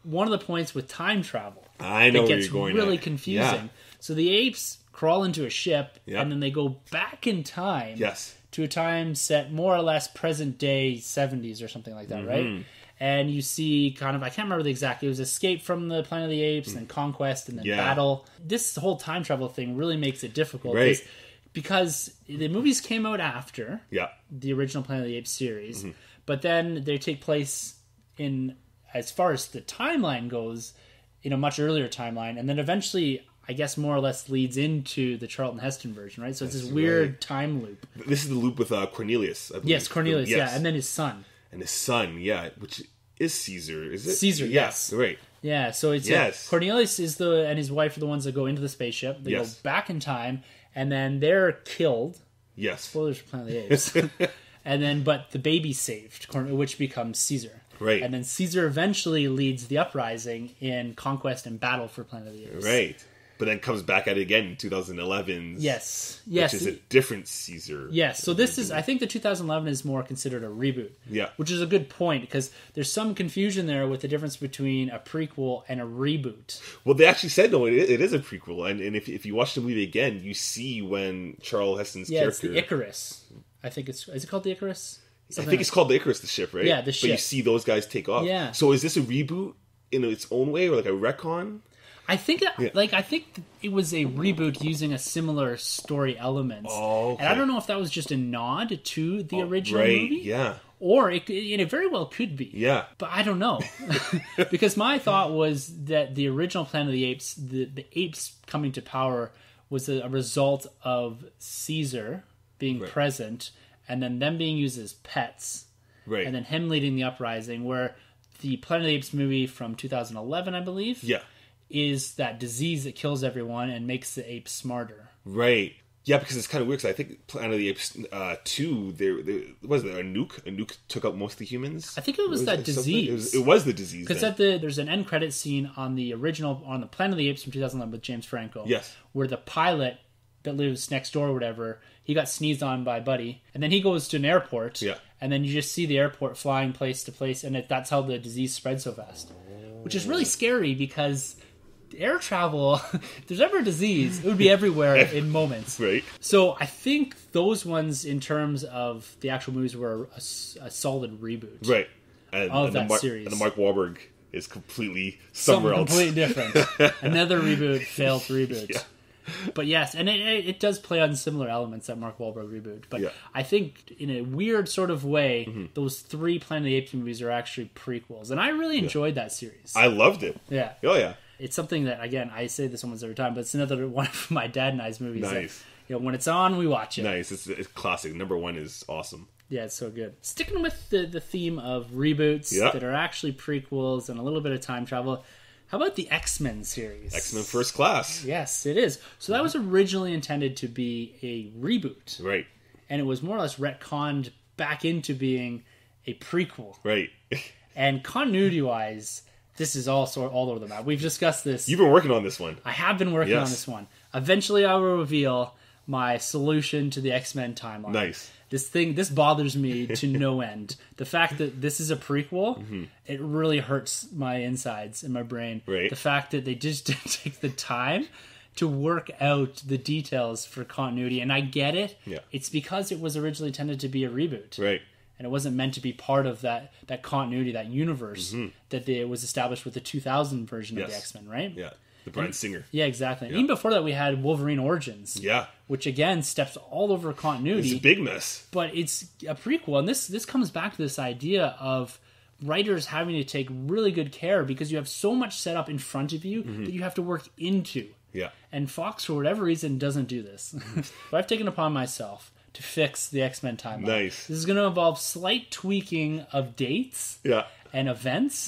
one of the points with time travel. I know it where gets you're going really at. confusing. Yeah. So the apes crawl into a ship, Yeah. and then they go back in time Yes. to a time set more or less present day seventies or something like that, Mm-hmm. right? And you see kind of, I can't remember the exact, it was escape from the Planet of the Apes, and then conquest, and then Yeah. battle. This whole time travel thing really makes it difficult. Right. Because the movies came out after Yeah. the original Planet of the Apes series, but then they take place in, as far as the timeline goes, in a much earlier timeline, and then eventually, I guess, more or less leads into the Charlton Heston version, right? So it's That's this weird right. time loop. This is the loop with uh, Cornelius. I believe. Yes, Cornelius, Yes. yeah, and then his son. And his son, yeah, which is Caesar, is it? Caesar, yeah, yes. Right. Yeah, so it's Yes. uh, Cornelius is the and his wife are the ones that go into the spaceship. They Yes. go back in time, and then they're killed. Yes. Spoilers for Planet of the Apes. And then, but the baby's saved, Corn- which becomes Caesar. Right. And then Caesar eventually leads the uprising in conquest and battle for Planet of the Apes. Right. But then comes back at it again in twenty eleven. Yes. Yes. Which is a different Caesar. Yes. So this is, I think the two thousand eleven is more considered a reboot. Yeah. Which is a good point, because there's some confusion there with the difference between a prequel and a reboot. Well, they actually said, no, it, it is a prequel. And, and if, if you watch the movie again, you see when Charles Heston's Yeah, character... it's the Icarus. I think it's, is it called the Icarus? I Something think like- it's called the Icarus, the ship, right? Yeah, the But you ship. see those guys take off. Yeah. So is this a reboot in its own way, or like a retcon? I think that, Yeah. like, I think it was a reboot using a similar story elements. Oh, okay. And I don't know if that was just a nod to the original right, movie. yeah. Or it, it, it very well could be. Yeah. But I don't know. Because my thought was that the original Planet of the Apes, the, the apes coming to power, was a, a result of Caesar being Right. present, and then them being used as pets, Right. and then him leading the uprising, where the Planet of the Apes movie from two thousand eleven, I believe, Yeah. is that disease that kills everyone and makes the apes smarter. Right. Yeah, because it's kind of weird, because I think Planet of the Apes uh, two, there, there was there a nuke? A nuke took out most of the humans? I think it was that it something? disease. It was, it was the disease. Because then. at the there's an end credit scene on the original on the Planet of the Apes from two thousand eleven with James Franco. Yes. Where the pilot that lives next door or whatever, he got sneezed on by Buddy, and then he goes to an airport. Yeah. And then you just see the airport flying place to place, and it, that's how the disease spreads so fast, which is really scary because air travel. If there's ever a disease, it would be everywhere in moments. Right. So I think those ones, in terms of the actual movies, were a, s- a solid reboot. Right. And, Of and that the Mar- series. And the Mark Wahlberg is completely somewhere Something else. completely different. Another reboot, failed reboot. Yeah. But yes, and it, it it does play on similar elements that Mark Wahlberg reboot. But Yeah. I think in a weird sort of way, those three Planet of the Apes movies are actually prequels, and I really enjoyed that series. I loved it. yeah, Oh, yeah. it's something that, again, I say this almost every time, but it's another one of my dad and I's movies. That, Nice. you know, when it's on, we watch it. Nice. It's, it's classic. Number one is awesome. Yeah, it's so good. Sticking with the, the theme of reboots Yeah. that are actually prequels and a little bit of time travel, how about the X-Men series? X-Men First Class. Yes, it is. So that was originally intended to be a reboot, Right. and it was more or less retconned back into being a prequel. Right. And continuity-wise, this is all sort all over the map. We've discussed this. You've been working on this one. I have been working Yes. on this one. Eventually, I will reveal my solution to the X-Men timeline. Nice. This thing, this bothers me to no end. The fact that this is a prequel, Mm-hmm. it really hurts my insides and my brain. Right. The fact that they just didn't take the time to work out the details for continuity, and I get it. Yeah. It's because it was originally intended to be a reboot, Right. and it wasn't meant to be part of that that continuity, that universe Mm-hmm. that they, was established with the two thousand version of the Yes. X-Men, right? Yeah. The Bryan Singer. Yeah, exactly. And Yeah. even before that, we had Wolverine Origins, Yeah. which again steps all over continuity. It's a big mess. But it's a prequel, and this this comes back to this idea of writers having to take really good care because you have so much set up in front of you Mm-hmm. that you have to work into. Yeah. And Fox, for whatever reason, doesn't do this. But I've taken upon myself to fix the X-Men timeline. Nice. This is going to involve slight tweaking of dates Yeah. and events,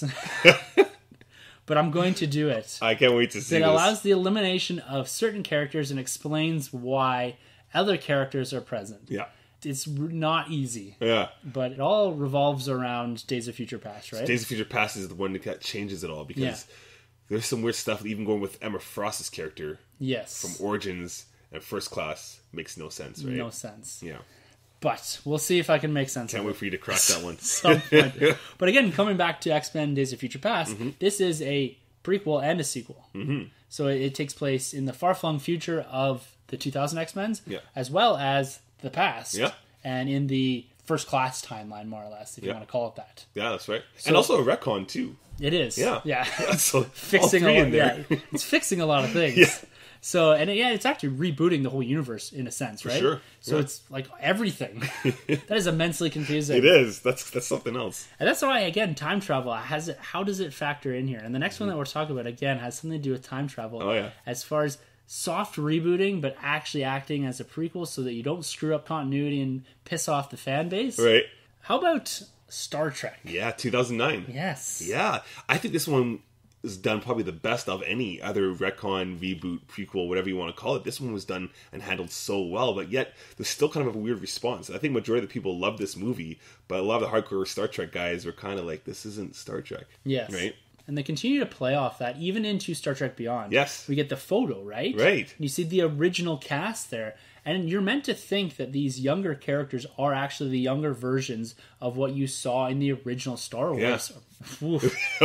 but I'm going to do it. I can't wait to see It this. allows the elimination of certain characters and explains why other characters are present. Yeah. It's r- not easy, Yeah. but it all revolves around Days of Future Past, right? Days of Future Past is the one that changes it all because Yeah. there's some weird stuff, even going with Emma Frost's character Yes. from Origins and First Class makes no sense, right? No sense. Yeah. But we'll see if I can make sense Can't of it. wait for you to crack that one. Some point. But again, coming back to X-Men Days of Future Past, mm-hmm. this is a prequel and a sequel. Mm-hmm. So it, it takes place in the far-flung future of the two thousand X-Men, yeah. as well as the past, yeah. and in the first-class timeline, more or less, if yeah. you want to call it that. Yeah, that's right. So, and also a retcon, too. It is. Yeah. Yeah. so fixing a lot, yeah. It's fixing a lot of things. yeah. So, and yeah, it's actually rebooting the whole universe in a sense, right? For sure. So yeah. it's like everything. That is immensely confusing. It is. That's that's something else. And that's why, again, time travel has it. How does it factor in here? And the next mm-hmm. one that we're talking about again has something to do with time travel. Oh yeah. As far as soft rebooting, but actually acting as a prequel, so that you don't screw up continuity and piss off the fan base. Right. How about Star Trek? Yeah, two thousand nine. Yes. Yeah, I think this one is done probably the best of any other retcon, reboot, prequel, whatever you want to call it. This one was done and handled so well, but yet there's still kind of a weird response. I think majority of the people love this movie, but a lot of the hardcore Star Trek guys were kind of like, this isn't Star Trek. Yes. Right? And they continue to play off that, even into Star Trek Beyond. Yes. We get the photo, right? Right. And you see the original cast there. And you're meant to think that these younger characters are actually the younger versions of what you saw in the original Star Wars. Yeah.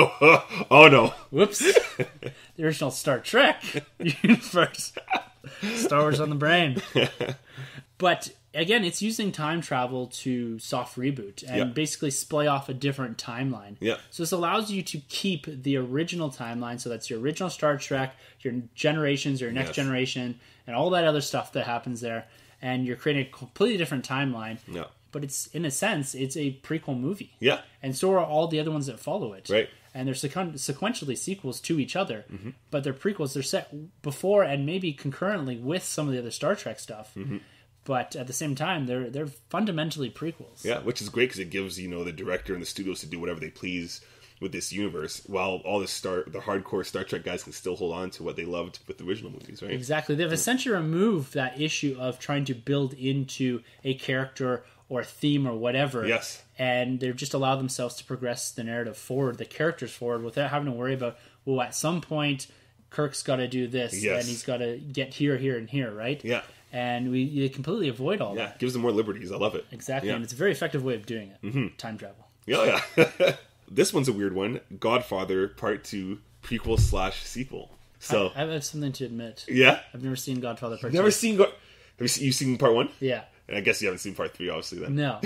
Oh, no. Whoops. The original Star Trek universe. Star Wars on the brain. But again, it's using time travel to soft reboot and yeah. basically splay off a different timeline. Yeah. So this allows you to keep the original timeline, so that's your original Star Trek, your generations, your next yes. generation, and all that other stuff that happens there, and you're creating a completely different timeline. Yeah. But it's, in a sense, it's a prequel movie. Yeah. And so are all the other ones that follow it. Right. And they're sequen- sequentially sequels to each other, mm-hmm. but they're prequels. They're set before and maybe concurrently with some of the other Star Trek stuff. Mm-hmm. But at the same time, they're they're fundamentally prequels. Yeah, which is great because it gives, you know, the director and the studios to do whatever they please with this universe, while all the star the hardcore Star Trek guys can still hold on to what they loved with the original movies, right? Exactly. They've essentially removed that issue of trying to build into a character or a theme or whatever. Yes. And they've just allowed themselves to progress the narrative forward, the characters forward, without having to worry about, well, at some point, Kirk's got to do this, yes. and he's got to get here, here, and here, right? Yeah. And we you completely avoid all yeah, that. Yeah, gives them more liberties. I love it. Exactly, yeah. and it's a very effective way of doing it. Mm-hmm. Time travel. Yeah, yeah. This one's a weird one. Godfather Part two, prequel slash sequel. So I, I have something to admit. Yeah? I've never seen Godfather Part Never two. seen... Go- have you seen, you seen Part one? Yeah. And I guess you haven't seen Part three, obviously, then. No.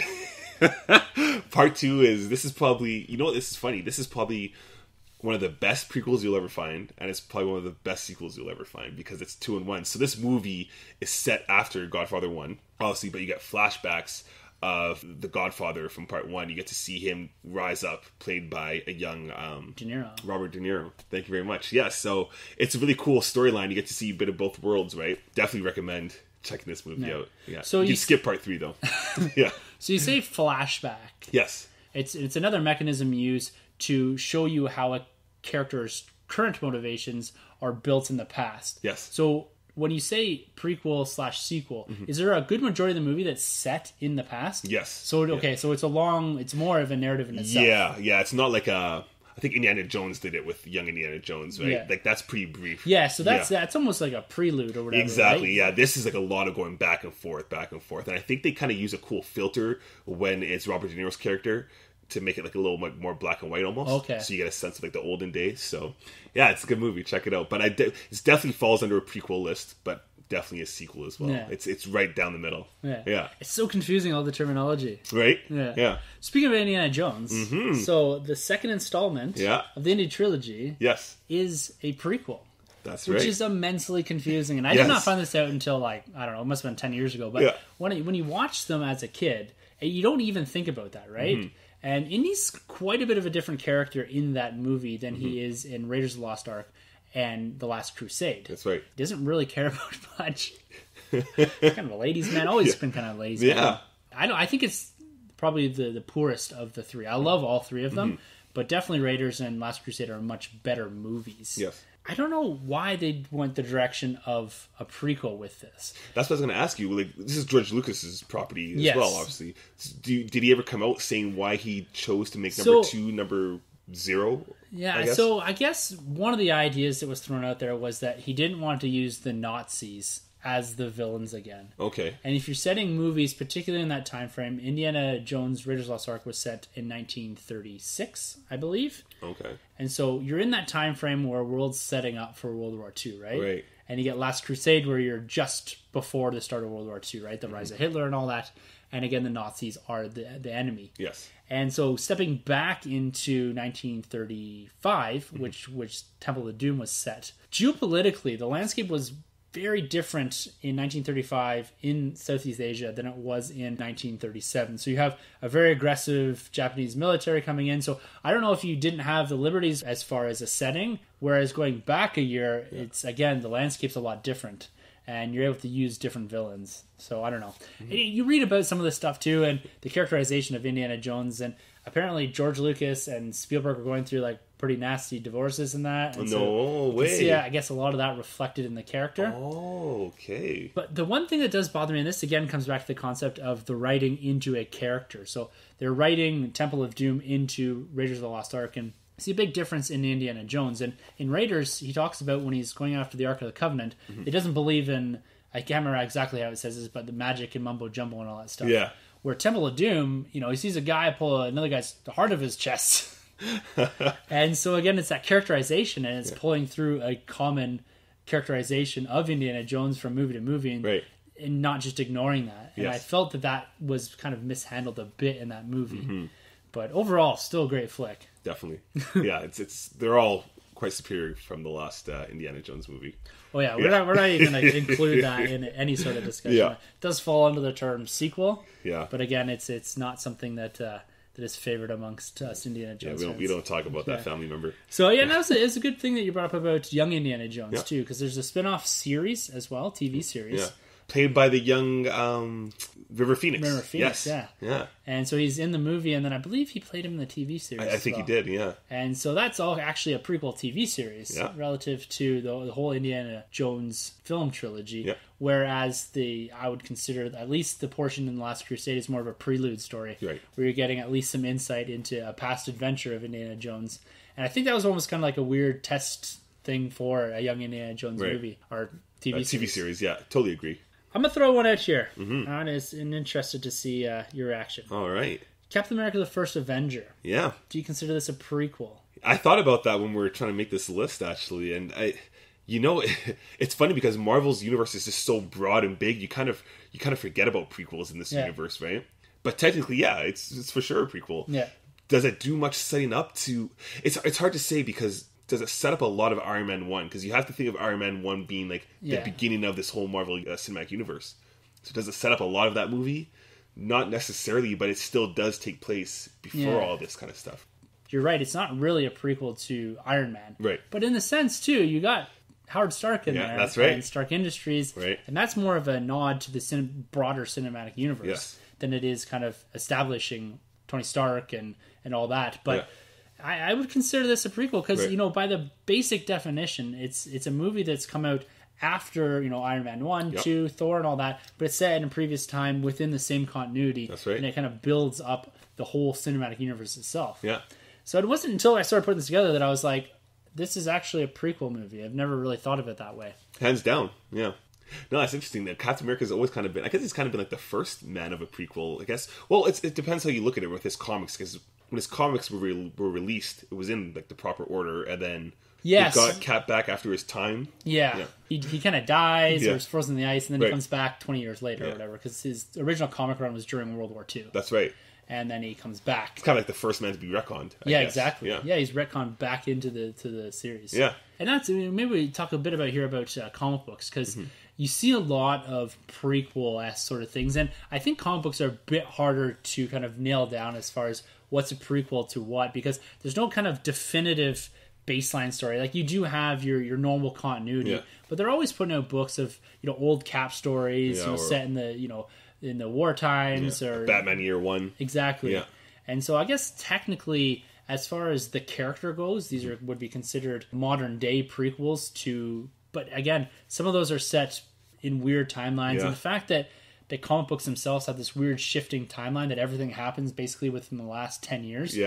Part two is... This is probably... You know what? This is funny. This is probably one of the best prequels you'll ever find, and it's probably one of the best sequels you'll ever find, because it's two in one. So this movie is set after Godfather one, obviously, but you get flashbacks of the Godfather from Part one. You get to see him rise up, played by a young um, De Niro. Robert De Niro. Thank you very much. Yes, yeah, so it's a really cool storyline. You get to see a bit of both worlds, right? Definitely recommend checking this movie no. out. Yeah. So you, you can skip Part three, though. Yeah. So you say flashback. Yes. It's it's another mechanism used to show you how a character's current motivations are built in the past. Yes. So when you say prequel slash sequel, mm-hmm. is there a good majority of the movie that's set in the past? Yes. So okay, yeah. so it's a long, it's more of a narrative in itself. Yeah, yeah. It's not like a. I think Indiana Jones did it with Young Indiana Jones, right? Yeah. Like that's pretty brief. Yeah, so that's yeah. that's almost like a prelude or whatever. Exactly. Right? Yeah, this is like a lot of going back and forth, back and forth, and I think they kind of use a cool filter when it's Robert De Niro's character to make it like a little more black and white almost. Okay. So you get a sense of like the olden days. So yeah, it's a good movie. Check it out. But I de- it definitely falls under a prequel list, but definitely a sequel as well. Yeah. It's it's right down the middle. Yeah. Yeah. It's so confusing, all the terminology. Right? Yeah. Yeah. Speaking of Indiana Jones, mm-hmm. so the second installment yeah. of the Indy trilogy yes. is a prequel. That's which right. is immensely confusing. And I yes. did not find this out until like, I don't know, it must have been ten years ago. But yeah. when, when you watch them as a kid, you don't even think about that, right? Mm-hmm. And Indy's quite a bit of a different character in that movie than mm-hmm. he is in Raiders of the Lost Ark and The Last Crusade. That's right. He doesn't really care about much. Kind of a ladies' man. Always yeah. been kind of a ladies' yeah. man. I don't. I think it's probably the, the poorest of the three. I love all three of them, mm-hmm. but definitely Raiders and Last Crusade are much better movies. Yes. I don't know why they went the direction of a prequel with this. That's what I was going to ask you. Like, this is George Lucas's property as yes. well, obviously. Do, did he ever come out saying why he chose to make number so, two number zero? Yeah, I so I guess one of the ideas that was thrown out there was that he didn't want to use the Nazis as the villains again. Okay. And if you're setting movies, particularly in that time frame, Indiana Jones Raiders of the Lost Ark was set in nineteen thirty-six, I believe. Okay. And so you're in that time frame where world's setting up for World War Two, right? Right. And you get Last Crusade, where you're just before the start of World War Two, right? The rise of Hitler and all that. And again, the Nazis are the the enemy. Yes. And so stepping back into nineteen thirty-five, mm-hmm. which which Temple of Doom was set, geopolitically, the landscape was very different in nineteen thirty-five in Southeast Asia than it was in nineteen thirty-seven. So you have a very aggressive Japanese military coming in. So I don't know if you didn't have the liberties as far as a setting, whereas going back a year, yeah. it's, again, the landscape's a lot different. And you're able to use different villains. So I don't know. Mm-hmm. You read about some of this stuff too, and the characterization of Indiana Jones. And apparently George Lucas and Spielberg are going through like pretty nasty divorces in that. And no so way. See, I guess a lot of that reflected in the character. Oh, okay. But the one thing that does bother me, and this again comes back to the concept of the writing into a character. So they're writing Temple of Doom into Raiders of the Lost Ark, and see a big difference in Indiana Jones. And in Raiders, he talks about when he's going after the Ark of the Covenant, mm-hmm. he doesn't believe in, I can't remember exactly how it says this, but the magic and mumbo jumbo and all that stuff. Yeah. Where Temple of Doom, you know, he sees a guy pull another guy's the heart of his chest. And so again, it's that characterization, and it's yeah. pulling through a common characterization of Indiana Jones from movie to movie, and, right. and not just ignoring that. And yes. I felt that that was kind of mishandled a bit in that movie. Mm-hmm. But overall, still a great flick. Definitely. Yeah, it's it's they're all quite superior from the last uh, Indiana Jones movie. Oh yeah, we're yeah. not we're not even going to include that in any sort of discussion. Yeah. It does fall under the term sequel. Yeah. But again, it's it's not something that uh, that is favored amongst us Indiana Jones. Yeah, we don't fans. we don't talk about that yeah. family member. So yeah, that was a, it's a good thing that you brought up about young Indiana Jones yeah. too, because there's a spin-off series as well, T V series. Yeah. Played by the young um, River Phoenix. River Phoenix, yes. yeah. Yeah. And so he's in the movie, and then I believe he played him in the T V series. I, I think well. he did, yeah. And so that's all actually a prequel T V series yeah. relative to the, the whole Indiana Jones film trilogy. Yeah. Whereas the I would consider at least the portion in The Last Crusade is more of a prelude story, right. where you're getting at least some insight into a past adventure of Indiana Jones. And I think that was almost kind of like a weird test thing for a young Indiana Jones right. movie or T V uh, series. T V series, yeah, totally agree. I'm going to throw one out here. Mm-hmm. I'm interested to see uh, your reaction. All right. Captain America the First Avenger. Yeah. Do you consider this a prequel? I thought about that when we were trying to make this list, actually. And, I, you know, it's funny because Marvel's universe is just so broad and big, you kind of you kind of forget about prequels in this yeah. universe, right? But technically, yeah, it's it's for sure a prequel. Yeah. Does it do much setting up to... It's, it's hard to say because... Does it set up a lot of Iron Man one? Because you have to think of Iron Man one being like yeah. the beginning of this whole Marvel uh, cinematic universe. So does it set up a lot of that movie? Not necessarily, but it still does take place before yeah. all this kind of stuff. You're right. It's not really a prequel to Iron Man. Right. But in the sense, too, you got Howard Stark in yeah, there. That's right. And Stark Industries. Right. And that's more of a nod to the cin- broader cinematic universe yes. than it is kind of establishing Tony Stark and, and all that. But... Yeah. I, I would consider this a prequel because, right. you know, by the basic definition, it's it's a movie that's come out after, you know, Iron Man one, yep. two, Thor and all that, but it's set in a previous time within the same continuity. That's right. And it kind of builds up the whole cinematic universe itself. Yeah. So it wasn't until I started putting this together that I was like, this is actually a prequel movie. I've never really thought of it that way. Hands down, yeah. No, that's interesting. That Captain America's always kind of been, I guess he's kind of been like the first man of a prequel, I guess. Well, it's, it depends how you look at it with his comics, because when his comics were re- were released, it was in like the proper order, and then yes. he got Cap back after his time. Yeah, yeah. he he kind of dies, yeah. or is frozen in the ice, and then right. he comes back twenty years later, yeah. or whatever, because his original comic run was during World War Two. That's right. And then he comes back. It's kind of like the first man to be retconned. I yeah, guess. exactly. Yeah. yeah, he's retconned back into the to the series. Yeah, and that's I mean, maybe we talk a bit about here about uh, comic books, because mm-hmm. you see a lot of prequel-esque sort of things, and I think comic books are a bit harder to kind of nail down as far as what's a prequel to what, because there's no kind of definitive baseline story. Like, you do have your, your normal continuity, yeah. but they're always putting out books of, you know, old Cap stories, yeah, you know, or, set in the, you know, in the war times, yeah, or Batman Year One. Exactly. Yeah. And so I guess technically, as far as the character goes, these are would be considered modern day prequels to, but again, some of those are set in weird timelines, yeah. and the fact that the comic books themselves have this weird shifting timeline that everything happens basically within the last ten years. Yeah.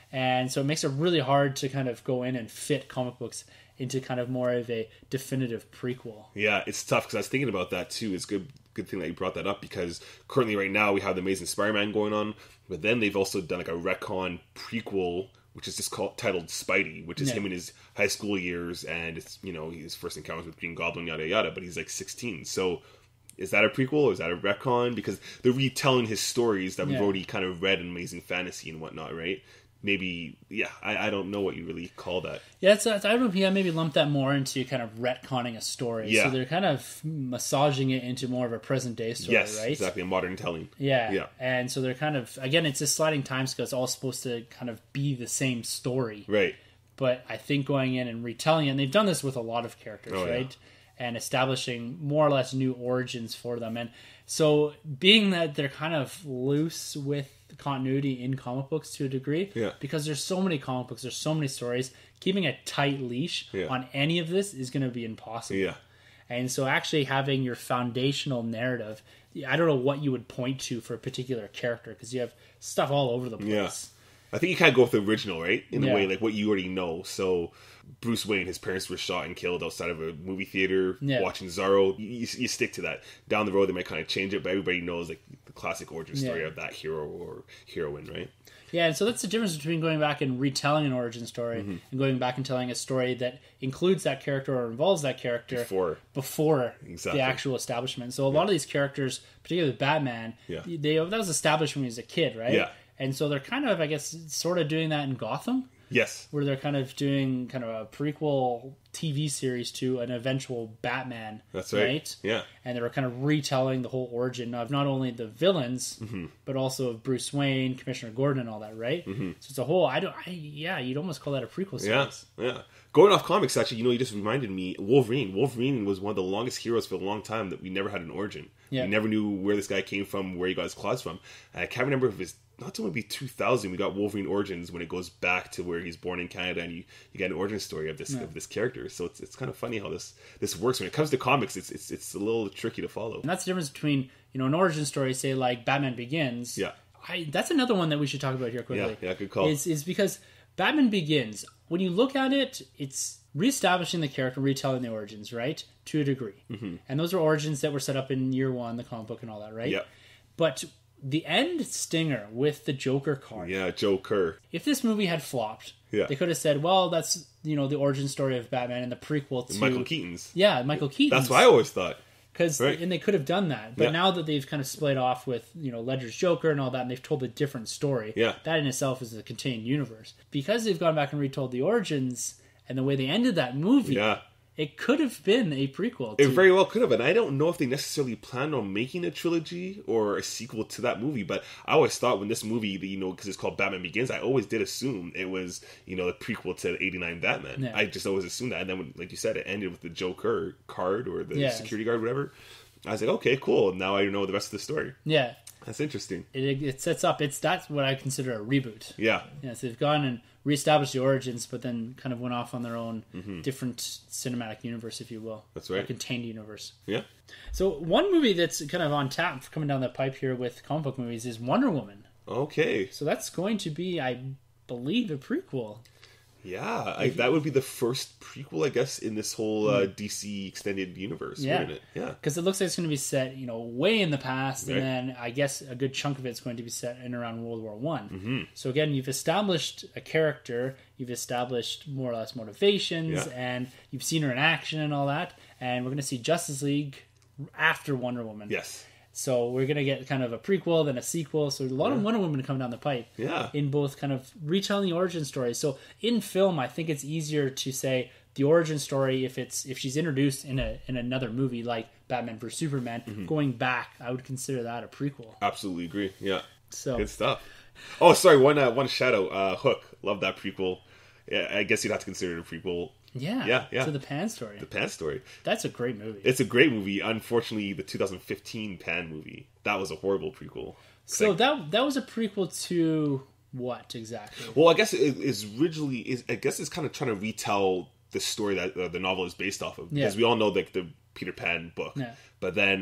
And so it makes it really hard to kind of go in and fit comic books into kind of more of a definitive prequel. Yeah, it's tough because I was thinking about that too. It's good good thing that you brought that up, because currently right now we have the Amazing Spider-Man going on, but then they've also done like a retcon prequel, which is just called titled Spidey, which is yeah. him in his high school years, and it's, you know, his first encounters with Green Goblin, yada yada, but he's like sixteen. So is that a prequel or is that a retcon? Because they're retelling his stories that we've yeah. already kind of read in Amazing Fantasy and whatnot, right? Maybe, yeah, I, I don't know what you really call that. Yeah, it's, it's, I would yeah, maybe lump that more into kind of retconning a story. Yeah. So they're kind of massaging it into more of a present day story, yes, right? Yes, exactly, a modern telling. Yeah, yeah. And so they're kind of, again, it's a sliding time scale. It's all supposed to kind of be the same story. Right. But I think going in and retelling it, and they've done this with a lot of characters, oh, right? Yeah. And establishing more or less new origins for them. And so being that they're kind of loose with continuity in comic books to a degree, yeah. because there's so many comic books, there's so many stories, keeping a tight leash yeah. on any of this is going to be impossible. Yeah. And so actually having your foundational narrative, I don't know what you would point to for a particular character, because you have stuff all over the place. Yeah. I think you kind of go with the original, right? In yeah. a way, like what you already know. So Bruce Wayne, his parents were shot and killed outside of a movie theater yeah. watching Zorro. You, you, you stick to that. Down the road, they might kind of change it, but everybody knows like the classic origin story yeah. of that hero or heroine, right? Yeah, and so that's the difference between going back and retelling an origin story mm-hmm. and going back and telling a story that includes that character or involves that character before, before exactly. the actual establishment. So a yeah. lot of these characters, particularly Batman, yeah. they that was established when he was a kid, right? Yeah. And so they're kind of, I guess, sort of doing that in Gotham. Yes. Where they're kind of doing kind of a prequel T V series to an eventual Batman. That's right. right? Yeah. And they were kind of retelling the whole origin of not only the villains, mm-hmm. but also of Bruce Wayne, Commissioner Gordon, and all that, right? Mm-hmm. So it's a whole, I don't, I, yeah, you'd almost call that a prequel series. Yeah, yeah. Going off comics, actually, you know, you just reminded me, Wolverine. Wolverine was one of the longest heroes for a long time that we never had an origin. Yeah. We never knew where this guy came from, where he got his claws from. And I can't remember if it's not to be two thousand. We got Wolverine Origins when it goes back to where he's born in Canada, and you, you get an origin story of this yeah. of this character. So it's it's kind of funny how this this works. When it comes to comics, it's it's it's a little tricky to follow. And that's the difference between, you know, an origin story, say like Batman Begins. Yeah, I, that's another one that we should talk about here quickly. Yeah, yeah, good call. Is is because Batman Begins, when you look at it, it's reestablishing the character, retelling the origins, right? To a degree. Mm-hmm. And those are origins that were set up in year one, the comic book and all that, right? Yeah. But the end stinger with the Joker card. Yeah, Joker. If this movie had flopped, yeah. they could have said, well, that's, you know, the origin story of Batman and the prequel to... Michael Keaton's. Yeah, Michael Keaton's. That's what I always thought. Cause, right. And they could have done that. But yeah. now that they've kind of split off with, you know, Ledger's Joker and all that, and they've told a different story, yeah. that in itself is a contained universe. Because they've gone back and retold the origins and the way they ended that movie... Yeah. It could have been a prequel. To... It very well could have, and I don't know if they necessarily planned on making a trilogy or a sequel to that movie. But I always thought when this movie, you know, because it's called Batman Begins, I always did assume it was, you know, the prequel to the eighty-nine Batman. Yeah. I just always assumed that, and then when, like you said, it ended with the Joker card or the yeah. security guard, whatever. I was like, okay, cool. Now I know the rest of the story. Yeah, that's interesting. It, it sets up. It's that's what I consider a reboot. Yeah, yeah. So they've gone and reestablished the origins, but then kind of went off on their own mm-hmm. different cinematic universe, if you will. That's right. A contained universe. Yeah. So one movie that's kind of on tap coming down the pipe here with comic book movies is Wonder Woman. Okay. So that's going to be, I believe, a prequel. Yeah, I, that would be the first prequel, I guess, in this whole uh, D C extended universe, yeah. wouldn't it? Yeah, because it looks like it's going to be set, you know, way in the past, right. and then I guess a good chunk of it's going to be set in around World War One. Mm-hmm. So again, you've established a character, you've established more or less motivations, yeah. and you've seen her in action and all that, and we're going to see Justice League after Wonder Woman. Yes. So we're going to get kind of a prequel, then a sequel. So a lot yeah. of Wonder Woman come down the pipe. Yeah. In both kind of retelling the origin story. So in film, I think it's easier to say the origin story if it's if she's introduced in a in another movie like Batman versus Superman. Mm-hmm. Going back, I would consider that a prequel. Absolutely agree. Yeah. So good stuff. Oh, sorry. One uh, one shadow. Uh, Hook. Love that prequel. Yeah, I guess you'd have to consider it a prequel. Yeah, yeah, yeah. To the Pan story. The Pan story. That's a great movie. It's a great movie. Unfortunately, the two thousand fifteen Pan movie, that was a horrible prequel. So like, that that was a prequel to what exactly? Well, I guess it is originally is I guess it's kind of trying to retell the story that uh, the novel is based off of, because yeah. we all know like the Peter Pan book, yeah. but then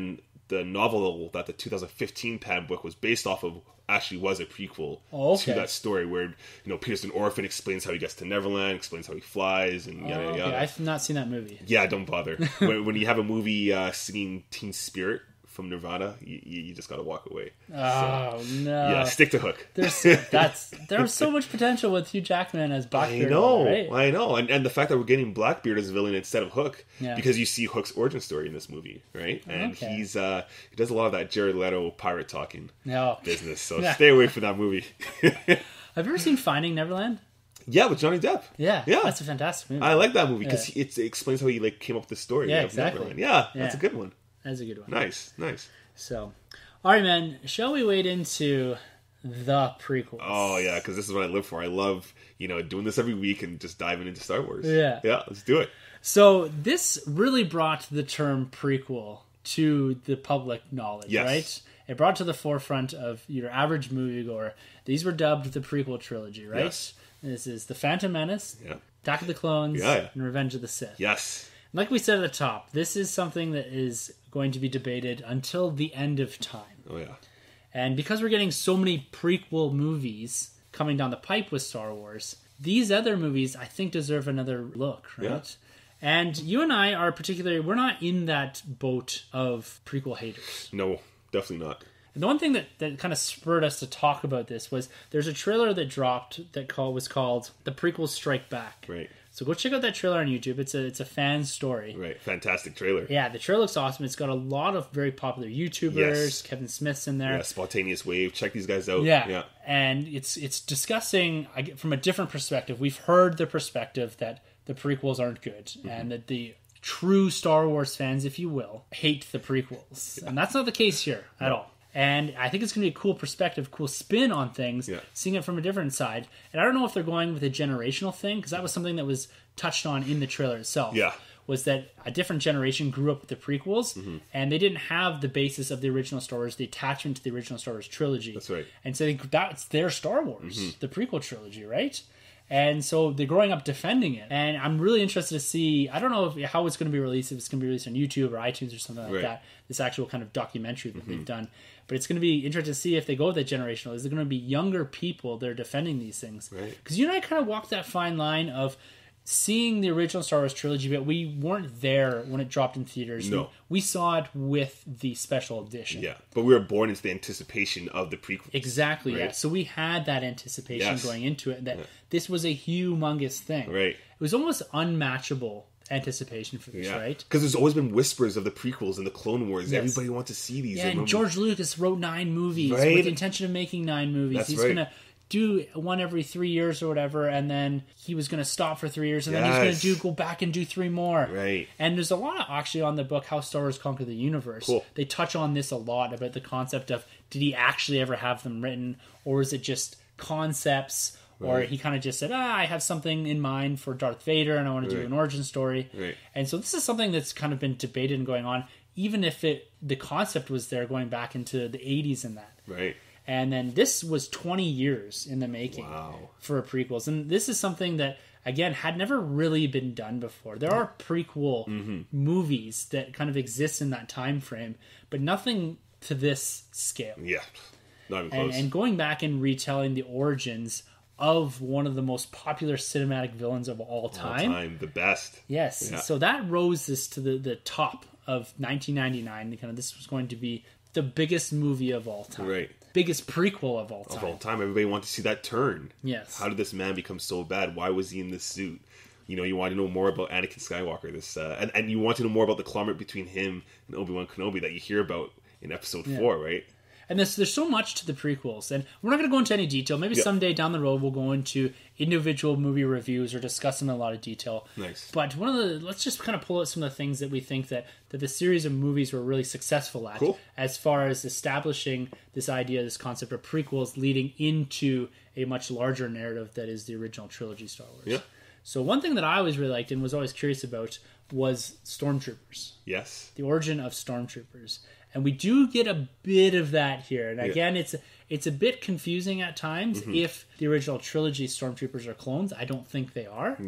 the novel that the two thousand fifteen Pan book was based off of actually was a prequel oh, okay. to that story where, you know, Peter's an orphan, explains how he gets to Neverland, explains how he flies, and yada, oh, okay. yada. I've not seen that movie. Yeah, don't bother. when, when you have a movie uh, singing Teen Spirit from Nirvana, you, you just gotta walk away. Oh, so, no. Yeah, stick to Hook. There's that's There's so much potential with Hugh Jackman as Blackbeard. I know, right? I know. And, and the fact that we're getting Blackbeard as a villain instead of Hook, yeah. because you see Hook's origin story in this movie, right? And okay. he's uh, he does a lot of that Jared Leto pirate talking no. business, so yeah. stay away from that movie. Have you ever seen Finding Neverland? Yeah, with Johnny Depp. Yeah, yeah, that's a fantastic movie. I like that movie because yeah. it explains how he like came up with the story. Yeah, of exactly. Neverland. Yeah, yeah, that's a good one. That's a good one. Nice, nice. So, all right, man. Shall we wade into the prequels? Oh yeah, because this is what I live for. I love, you know, doing this every week and just diving into Star Wars. Yeah, yeah. Let's do it. So this really brought the term prequel to the public knowledge, yes. right? It brought to the forefront of your average moviegoer. These were dubbed the prequel trilogy, right? Yes. This is The Phantom Menace, yeah. Attack of the Clones, yeah, yeah. and Revenge of the Sith. Yes. Like we said at the top, this is something that is going to be debated until the end of time. Oh, yeah. And because we're getting so many prequel movies coming down the pipe with Star Wars, these other movies, I think, deserve another look, right? Yeah. And you and I are particularly, we're not in that boat of prequel haters. No, definitely not. And the one thing that, that kind of spurred us to talk about this was there's a trailer that dropped that call, was called The Prequels Strike Back. Right. So go check out that trailer on YouTube. It's a it's a fan story. Right. Fantastic trailer. Yeah, the trailer looks awesome. It's got a lot of very popular YouTubers. Yes. Kevin Smith's in there. Yeah, Spontaneous Wave. Check these guys out. Yeah. yeah. And it's it's discussing from a different perspective. We've heard the perspective that the prequels aren't good mm-hmm. and that the true Star Wars fans, if you will, hate the prequels. Yeah. And that's not the case here at no. all. And I think it's going to be a cool perspective, cool spin on things, yeah. seeing it from a different side. And I don't know if they're going with a generational thing, because that was something that was touched on in the trailer itself. Yeah. Was that a different generation grew up with the prequels, mm-hmm. and they didn't have the basis of the original Star Wars, the attachment to the original Star Wars trilogy. That's right. And so they, that's their Star Wars, mm-hmm. the prequel trilogy, right? And so they're growing up defending it. And I'm really interested to see, I don't know if, how it's going to be released, if it's going to be released on YouTube or iTunes or something like right. that, this actual kind of documentary that mm-hmm. they've done. But it's going to be interesting to see if they go with that generational. Is it going to be younger people that are defending these things? Right. Because you and I kind of walked that fine line of seeing the original Star Wars trilogy, but we weren't there when it dropped in theaters. No. We saw it with the special edition. Yeah, but we were born into the anticipation of the prequels. Exactly, right? yeah. So we had that anticipation yes. going into it, that yeah. this was a humongous thing. Right. It was almost unmatchable anticipation for this, yeah. right? Because there's always been whispers of the prequels and the Clone Wars. Yes. Everybody wants to see these. Yeah, and George Lucas wrote nine movies right? with the intention of making nine movies. That's He's right. going to do one every three years or whatever, and then he was going to stop for three years, and yes. then he's going to do go back and do three more. Right. And there's a lot of, actually on the book, How Star Wars Conquered the Universe. Cool. They touch on this a lot about the concept of, did he actually ever have them written, or is it just concepts, right. or he kind of just said, ah, I have something in mind for Darth Vader, and I want to right. do an origin story. Right. And so this is something that's kind of been debated and going on, even if it the concept was there going back into the eighties and that. Right. And then this was twenty years in the making wow. for prequels. And this is something that, again, had never really been done before. There are prequel mm-hmm. movies that kind of exist in that time frame, but nothing to this scale. Yeah, not even and, close. and going back and retelling the origins of one of the most popular cinematic villains of all time. All time, the best. Yes. Yeah. So that rose this to the, the top of nineteen ninety-nine. Kind of, this was going to be the biggest movie of all time. Right. Biggest prequel of all time. Of all time. Everybody wanted to see that turn. Yes. How did this man become so bad? Why was he in this suit? You know, you want to know more about Anakin Skywalker. This uh, and, and you want to know more about the conglomerate between him and Obi-Wan Kenobi that you hear about in episode yeah. four, right? And there's, there's so much to the prequels. And we're not going to go into any detail. Maybe yep. someday down the road we'll go into individual movie reviews or discuss them in a lot of detail. Nice. But one of the let's just kind of pull out some of the things that we think that, that the series of movies were really successful at. Cool. As far as establishing this idea, this concept of prequels leading into a much larger narrative that is the original trilogy Star Wars. Yeah. So one thing that I always really liked and was always curious about was stormtroopers. Yes. The origin of stormtroopers. And we do get a bit of that here. And again, yeah. it's it's a bit confusing at times mm-hmm. if the original trilogy stormtroopers are clones. I don't think they are. No.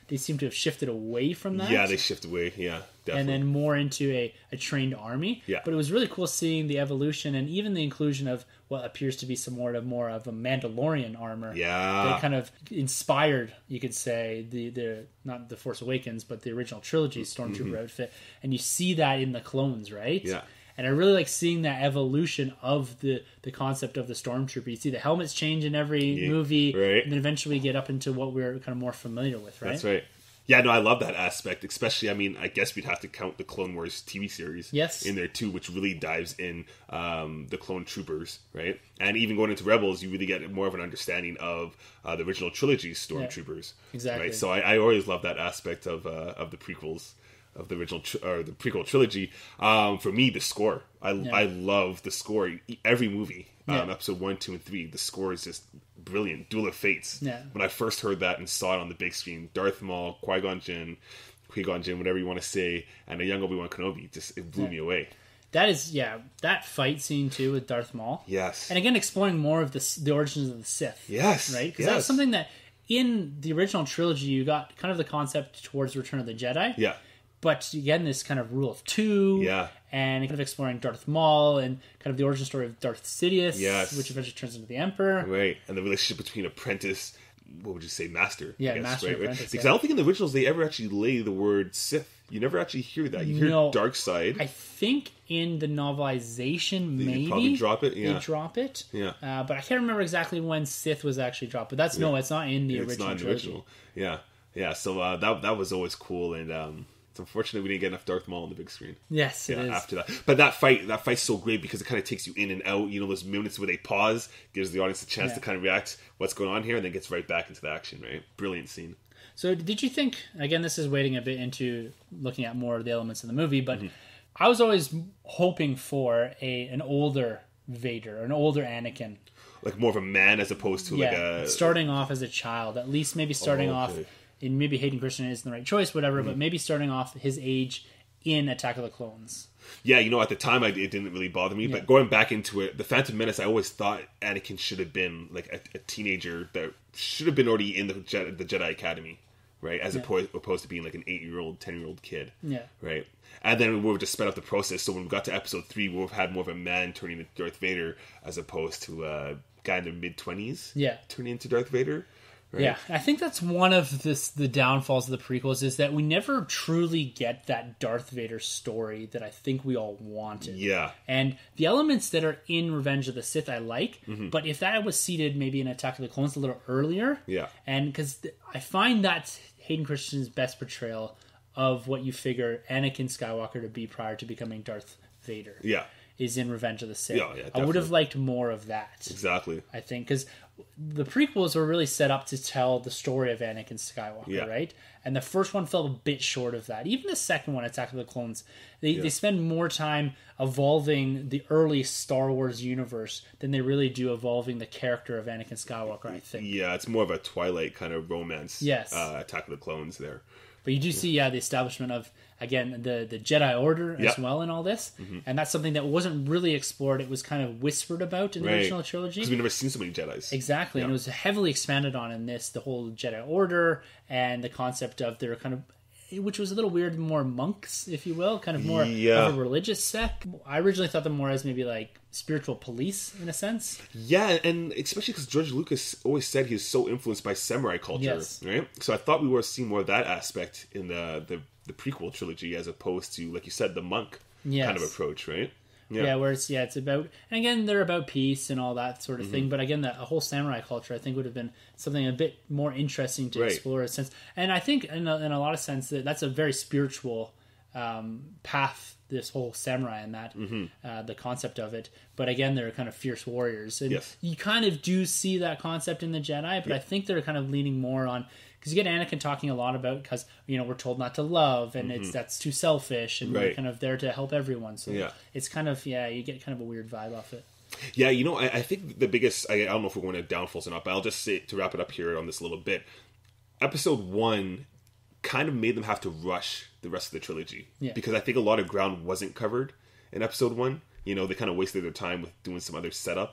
they seem to have shifted away from that. Yeah, they shift away. Yeah, definitely. And then more into a, a trained army. Yeah. But it was really cool seeing the evolution and even the inclusion of what appears to be somewhat of more of a Mandalorian armor. Yeah. That kind of inspired, you could say, the, the not the Force Awakens, but the original trilogy Stormtrooper mm-hmm. outfit. And you see that in the clones, right? Yeah. And I really like seeing that evolution of the, the concept of the Stormtrooper. You see the helmets change in every yeah, movie, right. and then eventually we get up into what we're kind of more familiar with, right? That's right. Yeah, no, I love that aspect, especially, I mean, I guess we'd have to count the Clone Wars T V series yes. in there, too, which really dives in um, the clone troopers, right? And even going into Rebels, you really get more of an understanding of uh, the original trilogy's stormtroopers. Yeah, exactly. Right? So I, I always love that aspect of uh, of the prequels. Of the original tr- or the prequel trilogy. Um, for me, the score. I yeah. I love the score. Every movie, um, yeah. episode one, two, and three, the score is just brilliant. Duel of Fates. Yeah. When I first heard that and saw it on the big screen, Darth Maul, Qui-Gon Jinn, Qui-Gon Jinn, whatever you want to say, and a young Obi-Wan Kenobi, just it blew yeah. me away. That is, yeah, that fight scene too with Darth Maul. Yes. And again, exploring more of the the origins of the Sith. Yes. Right? Because yes. that's something that in the original trilogy you got kind of the concept towards Return of the Jedi. Yeah. But again, this kind of rule of two, yeah, and kind of exploring Darth Maul and kind of the origin story of Darth Sidious, yes. which eventually turns into the Emperor, right? And the relationship between apprentice, what would you say, master? Yeah, I guess, master right? apprentice. Because yeah. I don't think in the originals they ever actually lay the word Sith. You never actually hear that. You hear no, dark side. I think in the novelization, they maybe probably drop it. Yeah, they drop it. Yeah, uh, but I can't remember exactly when Sith was actually dropped. But that's yeah. no, it's not in the yeah, original. It's not in the trilogy. original. Yeah, yeah. So uh, that that was always cool and. Um, It's unfortunate we didn't get enough Darth Maul on the big screen. Yes, it yeah, is. After that, but that fight, that fight's so great because it kind of takes you in and out. You know, those minutes where they pause, gives the audience a chance yeah. to kind of react, what's going on here, and then gets right back into the action. Right, brilliant scene. So, did you think? Again, this is wading a bit into looking at more of the elements of the movie, but mm-hmm. I was always hoping for a an older Vader, an older Anakin, like more of a man as opposed to yeah, like a starting off as a child. At least maybe starting oh, okay. off. And maybe Hayden Christensen isn't the right choice, whatever, mm-hmm. but maybe starting off his age in Attack of the Clones. Yeah, you know, at the time I, it didn't really bother me, yeah. but going back into it, the Phantom Menace, I always thought Anakin should have been like a, a teenager that should have been already in the Jedi, the Jedi Academy, right? As yeah. opposed, opposed to being like an eight-year-old, ten-year-old kid, yeah, right? And then we were just sped up the process, so when we got to Episode three, we've had more of a man turning into Darth Vader as opposed to a guy in their mid-twenties yeah. turning into Darth Vader. Right. Yeah, I think that's one of this, the downfalls of the prequels is that we never truly get that Darth Vader story that I think we all wanted. Yeah. And the elements that are in Revenge of the Sith I like, mm-hmm. but if that was seated maybe in Attack of the Clones a little earlier, yeah, and because th- I find that's Hayden Christensen's best portrayal of what you figure Anakin Skywalker to be prior to becoming Darth Vader. Yeah. Is in Revenge of the Sith. Yeah, yeah, I would have liked more of that. Exactly. I think, because the prequels were really set up to tell the story of Anakin Skywalker, yeah. right? And the first one fell a bit short of that. Even the second one, Attack of the Clones, they, yeah. they spend more time evolving the early Star Wars universe than they really do evolving the character of Anakin Skywalker, I think. Yeah, it's more of a Twilight kind of romance. Yes. Uh, Attack of the Clones there. But you do see, yeah, the establishment of, again, the, the Jedi Order as yep. well in all this. Mm-hmm. And that's something that wasn't really explored. It was kind of whispered about in the right. original trilogy. Because we've never seen so many Jedis. Exactly. Yep. And it was heavily expanded on in this, the whole Jedi Order and the concept of their kind of, which was a little weird, more monks, if you will, kind of more yeah. of a religious sect. I originally thought them more as maybe like spiritual police in a sense. Yeah, and especially because George Lucas always said he was so influenced by samurai culture, yes. right? So I thought we were seeing more of that aspect in the, the, the prequel trilogy as opposed to, like you said, the monk yes. kind of approach, right? Yeah. yeah, where it's yeah, it's about, and again, they're about peace and all that sort of mm-hmm. thing. But again, that a whole samurai culture, I think, would have been something a bit more interesting to right. explore. In a sense, and I think, in a, in a lot of sense, that that's a very spiritual um, path. This whole samurai and that mm-hmm. uh, the concept of it. But again, they're kind of fierce warriors, and yes. you kind of do see that concept in the Jedi. But yeah. I think they're kind of leaning more on. Because you get Anakin talking a lot about, because you know we're told not to love, and mm-hmm. it's that's too selfish, and right. we're kind of there to help everyone. So yeah. it's kind of yeah, you get kind of a weird vibe off it. Yeah, you know, I, I think the biggest, I, I don't know if we're going to downfalls or not, but I'll just say to wrap it up here on this little bit. Episode one kind of made them have to rush the rest of the trilogy yeah. because I think a lot of ground wasn't covered in episode one. You know, they kind of wasted their time with doing some other setups.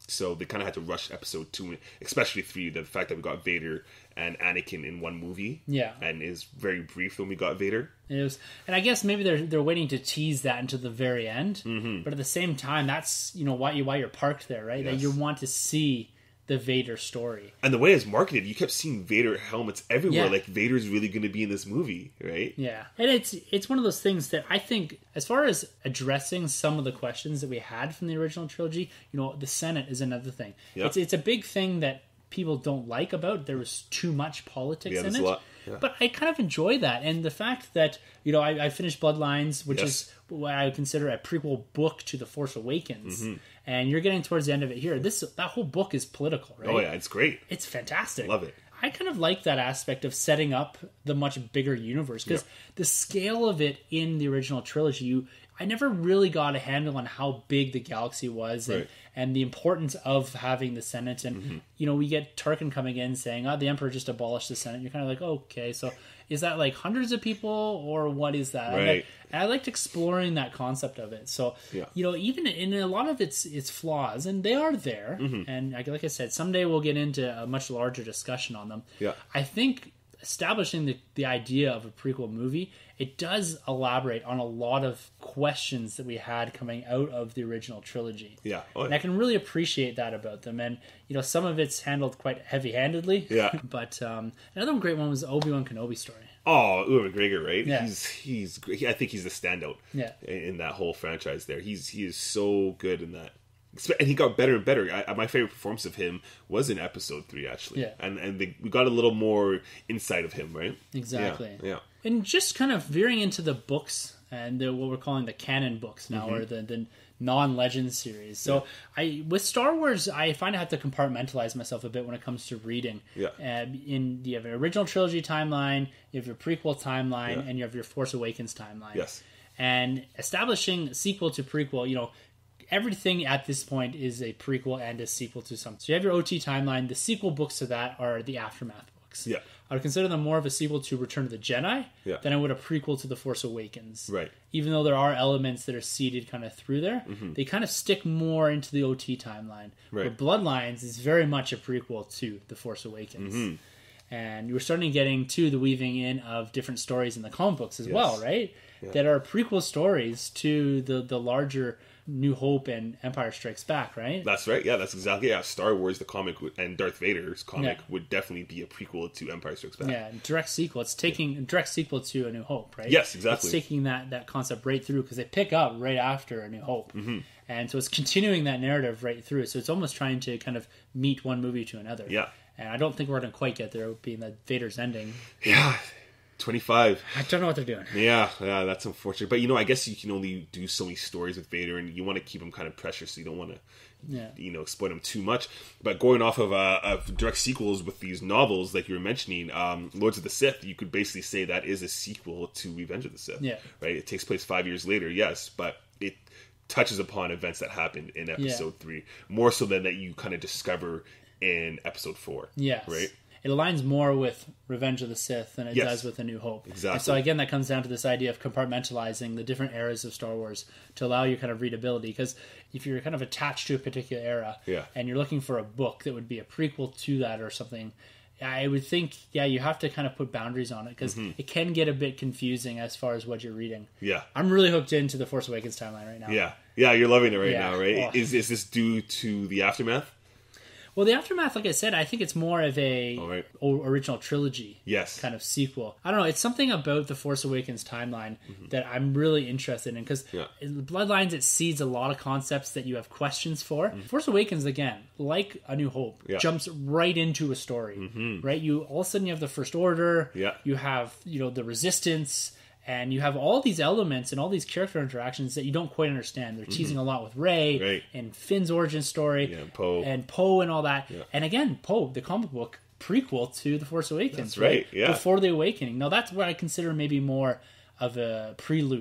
So they kind of had to rush episode two, especially three. The fact that we got Vader and Anakin in one movie, yeah, and is very brief when we got Vader. It was, and I guess maybe they're they're waiting to tease that into the very end. Mm-hmm. But at the same time, that's you know why you why you're parked there, right? Yes. That you want to see the Vader story. And the way it's marketed, you kept seeing Vader helmets everywhere. Yeah. Like, Vader's really going to be in this movie, right? Yeah. And it's it's one of those things that I think, as far as addressing some of the questions that we had from the original trilogy, you know, the Senate is another thing. Yeah. It's it's a big thing that people don't like about. There was too much politics Yeah, in there's it. a lot. Yeah. But I kind of enjoy that. And the fact that, you know, I, I finished Bloodlines, which Yes. is what I would consider a prequel book to The Force Awakens. Mm-hmm. And you're getting towards the end of it here. This That whole book is political, right? Oh, yeah, it's great. It's fantastic. Love it. I kind of like that aspect of setting up the much bigger universe, because Yeah. the scale of it in the original trilogy, you I never really got a handle on how big the galaxy was and, Right. and the importance of having the Senate. And, Mm-hmm. you know, we get Tarkin coming in saying, oh, the Emperor just abolished the Senate. You're kind of like, okay, so is that like hundreds of people or what is that? And I, Right. and I liked exploring that concept of it. So, Yeah. you know, even in a lot of its its flaws, and they are there, Mm-hmm. and like like I said, someday we'll get into a much larger discussion on them. Yeah. I think establishing the, the idea of a prequel movie, it does elaborate on a lot of questions that we had coming out of the original trilogy. Yeah. Oh, And yeah. I can really appreciate that about them. And, you know, some of it's handled quite heavy-handedly. Yeah. But um, another great one was the Obi-Wan Kenobi story. Oh, Ewan McGregor, right? Yeah. He's he's great. I think he's the standout. Yeah. In, in that whole franchise, there, he's he is so good in that, and he got better and better. I, my favorite performance of him was in Episode Three, actually. Yeah. And and the, we got a little more insight of him, right? Exactly. Yeah. yeah. And just kind of veering into the books and the, what we're calling the canon books now, Mm-hmm. or the, the non-legend series. So I with Star Wars, I find I have to compartmentalize myself a bit when it comes to reading. Yeah. Uh, in you have an original trilogy timeline, you have your prequel timeline, Yeah. and you have your Force Awakens timeline. Yes. And establishing sequel to prequel, you know, everything at this point is a prequel and a sequel to something. So you have your O T timeline. The sequel books to that are the Aftermath books. Yeah. I would consider them more of a sequel to Return of the Jedi Yeah. than I would a prequel to The Force Awakens. Right. Even though there are elements that are seeded kind of through there, Mm-hmm. they kind of stick more into the O T timeline. Right. But Bloodlines is very much a prequel to The Force Awakens. Mm-hmm. And we're starting getting to the weaving in of different stories in the comic books as Yes. well, right? Yeah. That are prequel stories to the, the larger New Hope and Empire Strikes Back, right? That's right. Yeah, that's exactly. Yeah, Star Wars, the comic, would, and Darth Vader's comic Yeah. would definitely be a prequel to Empire Strikes Back. Yeah, direct sequel. It's taking direct sequel to A New Hope, right? Yes, exactly. It's taking that, that concept right through because they pick up right after A New Hope, Mm-hmm. and so it's continuing that narrative right through. So it's almost trying to kind of meet one movie to another. Yeah. And I don't think we're going to quite get there, being that Vader's ending. Yeah, twenty-five. I don't know what they're doing. Yeah, yeah, that's unfortunate. But you know, I guess you can only do so many stories with Vader, and you want to keep him kind of precious, so you don't want to, Yeah. you know, exploit him too much. But going off of, uh, of direct sequels with these novels, like you were mentioning, um, Lords of the Sith, you could basically say that is a sequel to Revenge of the Sith. Yeah. Right. It takes place five years later, yes, but it touches upon events that happened in Episode Three more so than that you kind of discover in Episode Four. Yes. Right. It aligns more with Revenge of the Sith than it Yes. does with A New Hope. Exactly. And so again, that comes down to this idea of compartmentalizing the different eras of Star Wars to allow you kind of readability. Because if you're kind of attached to a particular era, Yeah. and you're looking for a book that would be a prequel to that or something, I would think, yeah, you have to kind of put boundaries on it because Mm-hmm. it can get a bit confusing as far as what you're reading. Yeah. I'm really hooked into the Force Awakens timeline right now. Yeah. Yeah, you're loving it right Yeah. now, right? Oh. Is is this due to the aftermath? Well, the Aftermath, like I said, I think it's more of a All right. o- original trilogy Yes. kind of sequel. I don't know. It's something about the Force Awakens timeline that I'm really interested in because Yeah. Bloodlines, it seeds a lot of concepts that you have questions for. Force Awakens, again, like A New Hope, Yeah. jumps right into a story, right? You all of a sudden you have the First Order, Yeah. you have you know the Resistance. And you have all these elements and all these character interactions that you don't quite understand. They're teasing a lot with Rey Right. and Finn's origin story Yeah, Poe. and Poe and all that. Yeah. And again, Poe, the comic book prequel to The Force Awakens. That's right, yeah. Before the Awakening. Now, that's what I consider maybe more of a prelude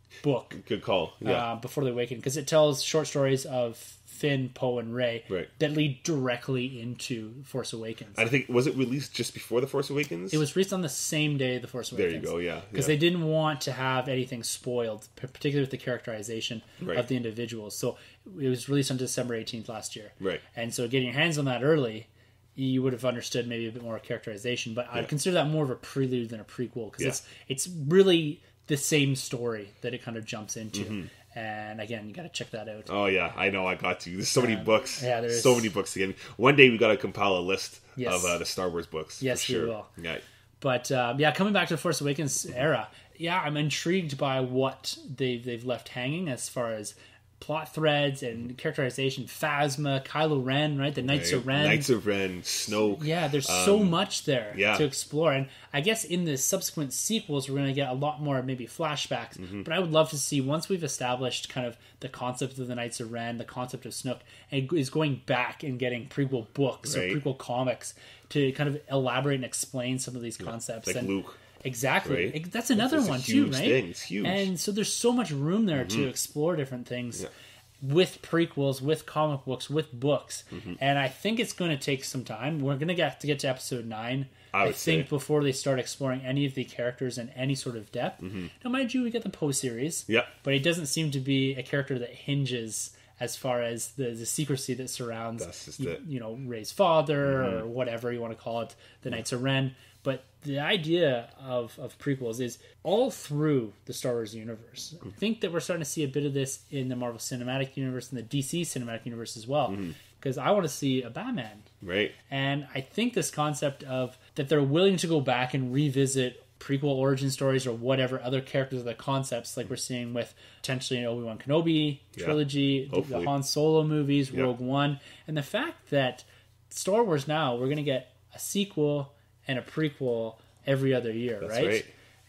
book. Good call. Yeah. Uh, Before the Awakening, because it tells short stories of Finn, Poe, and Rey right. that lead directly into Force Awakens. I think, was it released just before The Force Awakens? It was released on the same day The Force Awakens. There you go, yeah. Because yeah. they didn't want to have anything spoiled, particularly with the characterization right. of the individuals. So it was released on December eighteenth last year. Right. And so getting your hands on that early, you would have understood maybe a bit more characterization. But I'd yeah. consider that more of a prelude than a prequel, because yeah. it's, it's really the same story that it kind of jumps into. Mm-hmm. And again, you got to check that out. Oh yeah, I know. I got to. There's so um, many books. Yeah, there's so many books again. One day we got to compile a list yes. of uh, the Star Wars books. Yes, for sure. we will. Yeah. But um, yeah, coming back to the Force Awakens era, yeah, I'm intrigued by what they've they've left hanging as far as plot threads and characterization. Phasma, Kylo Ren, right? The Knights right. of Ren. Knights of Ren, Snoke. Yeah, there's um, so much there yeah. to explore. And I guess in the subsequent sequels, we're going to get a lot more maybe flashbacks. Mm-hmm. But I would love to see, once we've established kind of the concept of the Knights of Ren, the concept of Snoke, and is going back and getting prequel books right. or prequel comics to kind of elaborate and explain some of these concepts. Like and, Luke. Exactly. Right? That's another it's one too, right? Thing. It's huge. And so there's so much room there mm-hmm. to explore different things yeah. with prequels, with comic books, with books. Mm-hmm. And I think it's going to take some time. We're going to get to get to episode nine. I, I think say. before they start exploring any of the characters in any sort of depth. Mm-hmm. Now, mind you, we get the Poe series. Yeah. But he doesn't seem to be a character that hinges as far as the, the secrecy that surrounds, you, you know, Rey's father mm-hmm. or whatever you want to call it, the Knights of Ren. But the idea of, of prequels is all through the Star Wars universe. Mm-hmm. I think that we're starting to see a bit of this in the Marvel Cinematic Universe and the D C Cinematic Universe as well. Because mm-hmm. I want to see a Batman. Right. And I think this concept of that they're willing to go back and revisit prequel origin stories or whatever other characters or the concepts, like we're seeing with potentially an Obi-Wan Kenobi trilogy, yeah, the Han Solo movies, yep. Rogue One, and the fact that Star Wars now, we're going to get a sequel and a prequel every other year, That's right? right?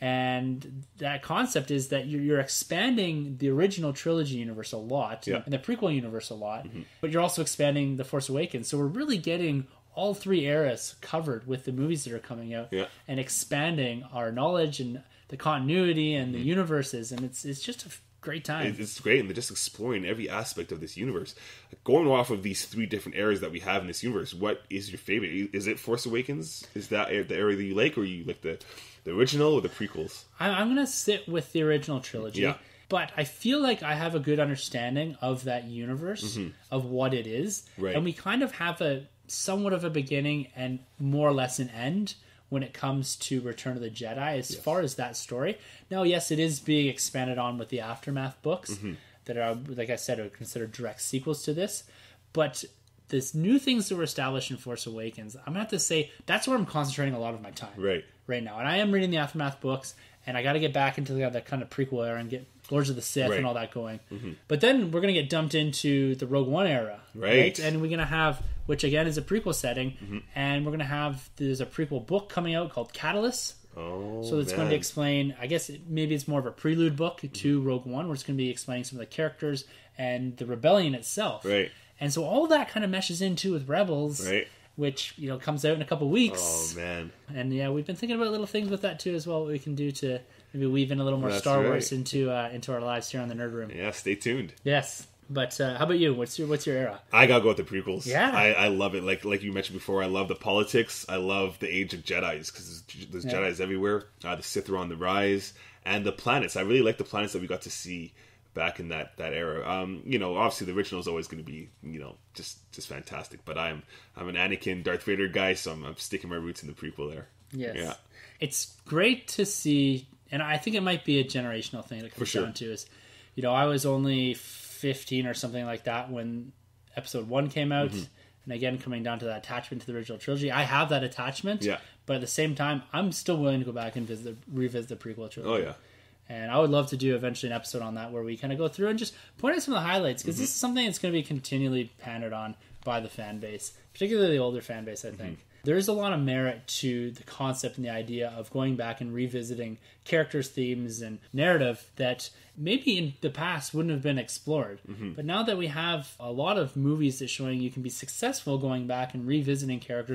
And that concept is that you're, you're expanding the original trilogy universe a lot yeah. and the prequel universe a lot, mm-hmm. but you're also expanding The Force Awakens. So we're really getting all three eras covered with the movies that are coming out yeah. and expanding our knowledge and the continuity and the universes. And it's it's just a great time. It's great. And they're just exploring every aspect of this universe. Going off of these three different eras that we have in this universe, what is your favorite? Is it Force Awakens? Is that the area that you like, or you like the, the original or the prequels? I'm going to sit with the original trilogy. Yeah. But I feel like I have a good understanding of that universe, mm-hmm. of what it is. Right. And we kind of have a somewhat of a beginning and more or less an end when it comes to Return of the Jedi as yes. far as that story. Now, yes, it is being expanded on with the Aftermath books mm-hmm. that are, like I said, are considered direct sequels to this. But this new things that were established in Force Awakens, I'm going to have to say that's where I'm concentrating a lot of my time right, right now. And I am reading the Aftermath books, and I got to get back into the, that kind of prequel era and get Lords of the Sith right. and all that going. Mm-hmm. But then we're going to get dumped into the Rogue One era. Right. right? And we're going to have, which again is a prequel setting, mm-hmm. and we're going to have, there's a prequel book coming out called Catalyst. Oh, so it's man. going to explain, I guess it, maybe it's more of a prelude book to Rogue One, where it's going to be explaining some of the characters and the rebellion itself. Right. And so all that kind of meshes into with Rebels. Right. Which, you know, comes out in a couple weeks. Oh, man. And yeah, we've been thinking about little things with that too as well, what we can do to maybe weave in a little more That's Star right. Wars into uh, into our lives here on the Nerd Room. Yeah, stay tuned. Yes. But uh, how about you? What's your what's your era? I gotta go with the prequels. Yeah. I, I love it. Like like you mentioned before, I love the politics. I love the age of Jedis, because there's, there's yeah. Jedis everywhere. Uh, the Sith are on the rise. And the planets. I really like the planets that we got to see back in that, that era. Um, you know, obviously the original is always going to be, you know, just just fantastic. But I'm I'm an Anakin, Darth Vader guy, so I'm, I'm sticking my roots in the prequel there. Yes. Yeah. It's great to see, and I think it might be a generational thing that comes sure. down to is, you know, I was only fifteen or something like that when episode one came out. Mm-hmm. And again, coming down to that attachment to the original trilogy, I have that attachment. Yeah. But at the same time, I'm still willing to go back and visit, revisit the prequel trilogy. Oh, yeah. And I would love to do eventually an episode on that where we kind of go through and just point out some of the highlights, because mm-hmm. this is something that's going to be continually pandered on by the fan base, particularly the older fan base, I think. Mm-hmm. There is a lot of merit to the concept and the idea of going back and revisiting characters, themes, and narrative that maybe in the past wouldn't have been explored. Mm-hmm. But now that we have a lot of movies that showing you can be successful going back and revisiting characters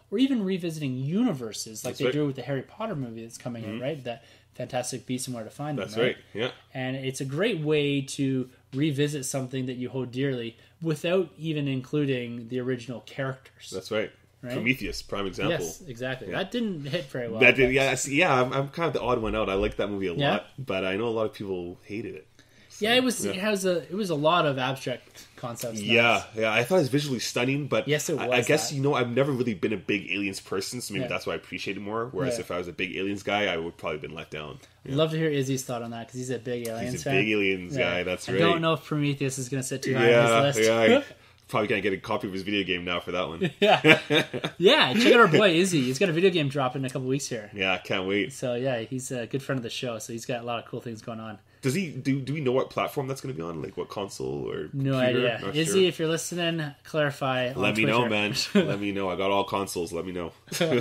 or even revisiting universes like That's they right. do with the Harry Potter movie that's coming mm-hmm. out, right? That Fantastic Beasts and Where to Find Them. That's right? right. Yeah. And it's a great way to revisit something that you hold dearly without even including the original characters. That's right. Right? Prometheus, prime example. Yes, exactly. Yeah. That didn't hit very well. That did, yeah, yeah. I'm, I'm kind of the odd one out. I like that movie a yeah. lot, but I know a lot of people hated it. So, yeah, it was. Yeah. It has a. It was a lot of abstract concepts. Yeah, yeah. I thought it was visually stunning, but yes, it was. I, I guess that. you know I've never really been a big aliens person, so maybe yeah. that's why I appreciate it more. Whereas yeah. if I was a big aliens guy, I would probably have been let down. Yeah. I'd love to hear Izzy's thought on that because he's a big aliens He's a fan. big aliens yeah. guy. That's I right. I don't know if Prometheus is going to sit too high yeah, on his list. Yeah, probably can't get a copy of his video game now for that one. yeah, yeah. Check out our boy Izzy. He's got a video game drop in a couple weeks here. Yeah, I can't wait. So yeah, he's a good friend of the show. So he's got a lot of cool things going on. Does he do? Do we know what platform that's going to be on? Like what console or no computer? idea? Not Izzy, sure. if you're listening, clarify. Let on me Twitter. know, man. Let me know. I got all consoles. Let me know.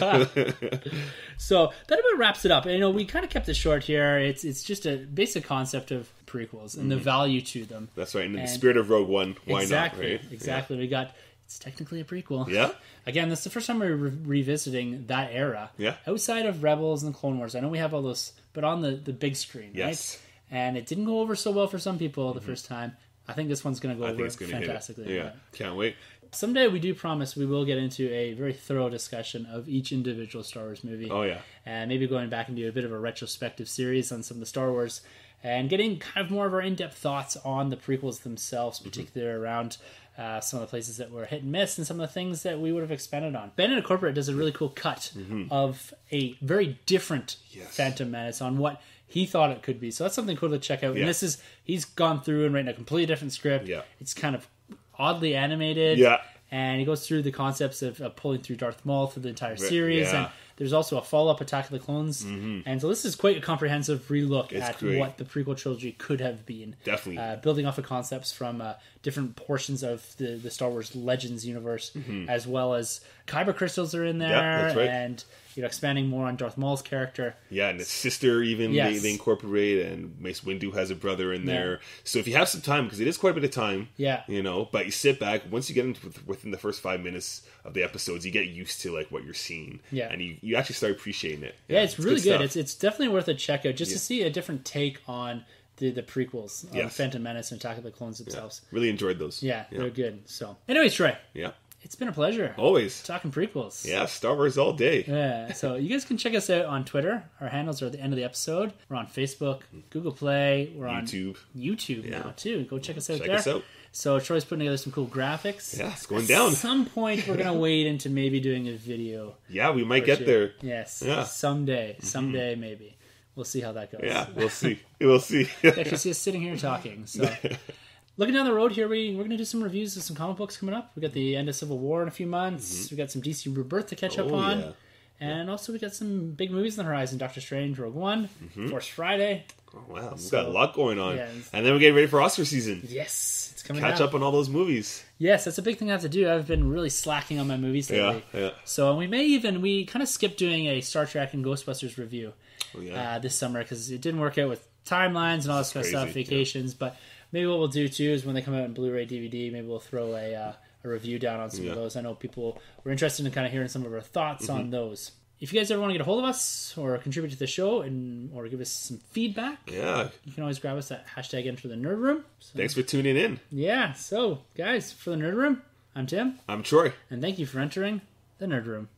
So that about wraps it up. You know, we kind of kept it short here. It's it's just a basic concept of prequels and mm-hmm. the value to them. That's right. And in and the spirit of Rogue One, why exactly, not? Right? Exactly. Yeah. We got. It's technically a prequel. Yeah. Again, this is the first time we're re- revisiting that era. Yeah. Outside of Rebels and Clone Wars, I know we have all those, but on the, the big screen, yes. right? And it didn't go over so well for some people the mm-hmm. first time. I think this one's going to go I over think it's gonna fantastically. Hit it. Yeah. Can't wait. Someday we do promise we will get into a very thorough discussion of each individual Star Wars movie. Oh, yeah. And maybe going back and do a bit of a retrospective series on some of the Star Wars and getting kind of more of our in-depth thoughts on the prequels themselves, particularly mm-hmm. around uh, some of the places that were hit and miss and some of the things that we would have expanded on. Ben and a Corporate does a really cool cut mm-hmm. of a very different yes. Phantom Menace on what he thought it could be. So that's something cool to check out. Yeah. And this is, he's gone through and written a completely different script. Yeah. It's kind of oddly animated. Yeah. And he goes through the concepts of, of pulling through Darth Maul through the entire Right. series. Yeah. And there's also a follow-up Attack of the Clones. Mm-hmm. And so this is quite a comprehensive relook It's at great. what the prequel trilogy could have been. Definitely. Uh, building off of concepts from uh, different portions of the, the Star Wars Legends universe, mm-hmm. as well as kyber crystals are in there. Yeah, that's right. And you know, expanding more on Darth Maul's character. Yeah, and his sister even Yes. they, they incorporate, and Mace Windu has a brother in there. Yeah. So if you have some time, because it is quite a bit of time, Yeah. you know, but you sit back, once you get into within the first five minutes of the episodes, you get used to like what you're seeing. Yeah. And you, you actually start appreciating it. Yeah, it's, it's really good. good It's it's definitely worth a check out just Yeah. to see a different take on the, the prequels, on Yes. Phantom Menace and Attack of the Clones themselves. Yeah. Really enjoyed those. Yeah, yeah, they're good. So, anyways, Troy. Yeah. It's been a pleasure. Always. Talking prequels. Yeah, Star Wars all day. Yeah. So you guys can check us out on Twitter. Our handles are at the end of the episode. We're on Facebook, Google Play. We're YouTube. on YouTube Yeah. now, too. Go check us out Check there. us out. So Troy's putting together some cool graphics. Yeah, it's going At down. At some point, we're going to wade into maybe doing a video. Yeah, we might or get two. there. Yes. Yeah. Someday. Someday, mm-hmm. maybe. We'll see how that goes. Yeah, we'll see. We'll see. You actually see us sitting here talking. So, looking down the road here, we, we're going to do some reviews of some comic books coming up. We got the end of Civil War in a few months. Mm-hmm. We got some D C Rebirth to catch up oh, on. Yeah. And also we got some big movies on the horizon. Doctor Strange, Rogue One, mm-hmm. Force Friday. Oh, wow. We've So, got a lot going on. yeah, and then we're getting ready for Oscar season. Yes. It's coming Catch down. up on all those movies. Yes, that's a big thing I have to do. I've been really slacking on my movies lately. Yeah, yeah. So we may even, we kind of skipped doing a Star Trek and Ghostbusters review Oh, yeah. uh, this summer because it didn't work out with timelines and all that kind of stuff, vacations. Yeah. But maybe what we'll do too is when they come out in Blu-ray D V D, maybe we'll throw a, uh, a review down on some yeah. of those. I know people were interested in kind of hearing some of our thoughts mm-hmm. on those. If you guys ever want to get a hold of us or contribute to the show and or give us some feedback, yeah, you can always grab us at hashtag Enter the Nerd Room. So, thanks for tuning in. Yeah, so guys, for the Nerd Room, I'm Tim. I'm Troy. And thank you for entering the Nerd Room.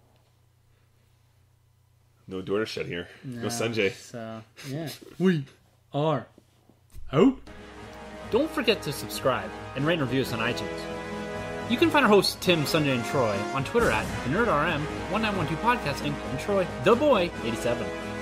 No door to shut here. No, no Sanjay. So, yeah. We are out. Don't forget to subscribe and rate and review us on iTunes. You can find our hosts Tim, Sunday, and Troy on Twitter at the Nerd R M, one nine one two Podcasting, and Troy, the Boy, eighty-seven.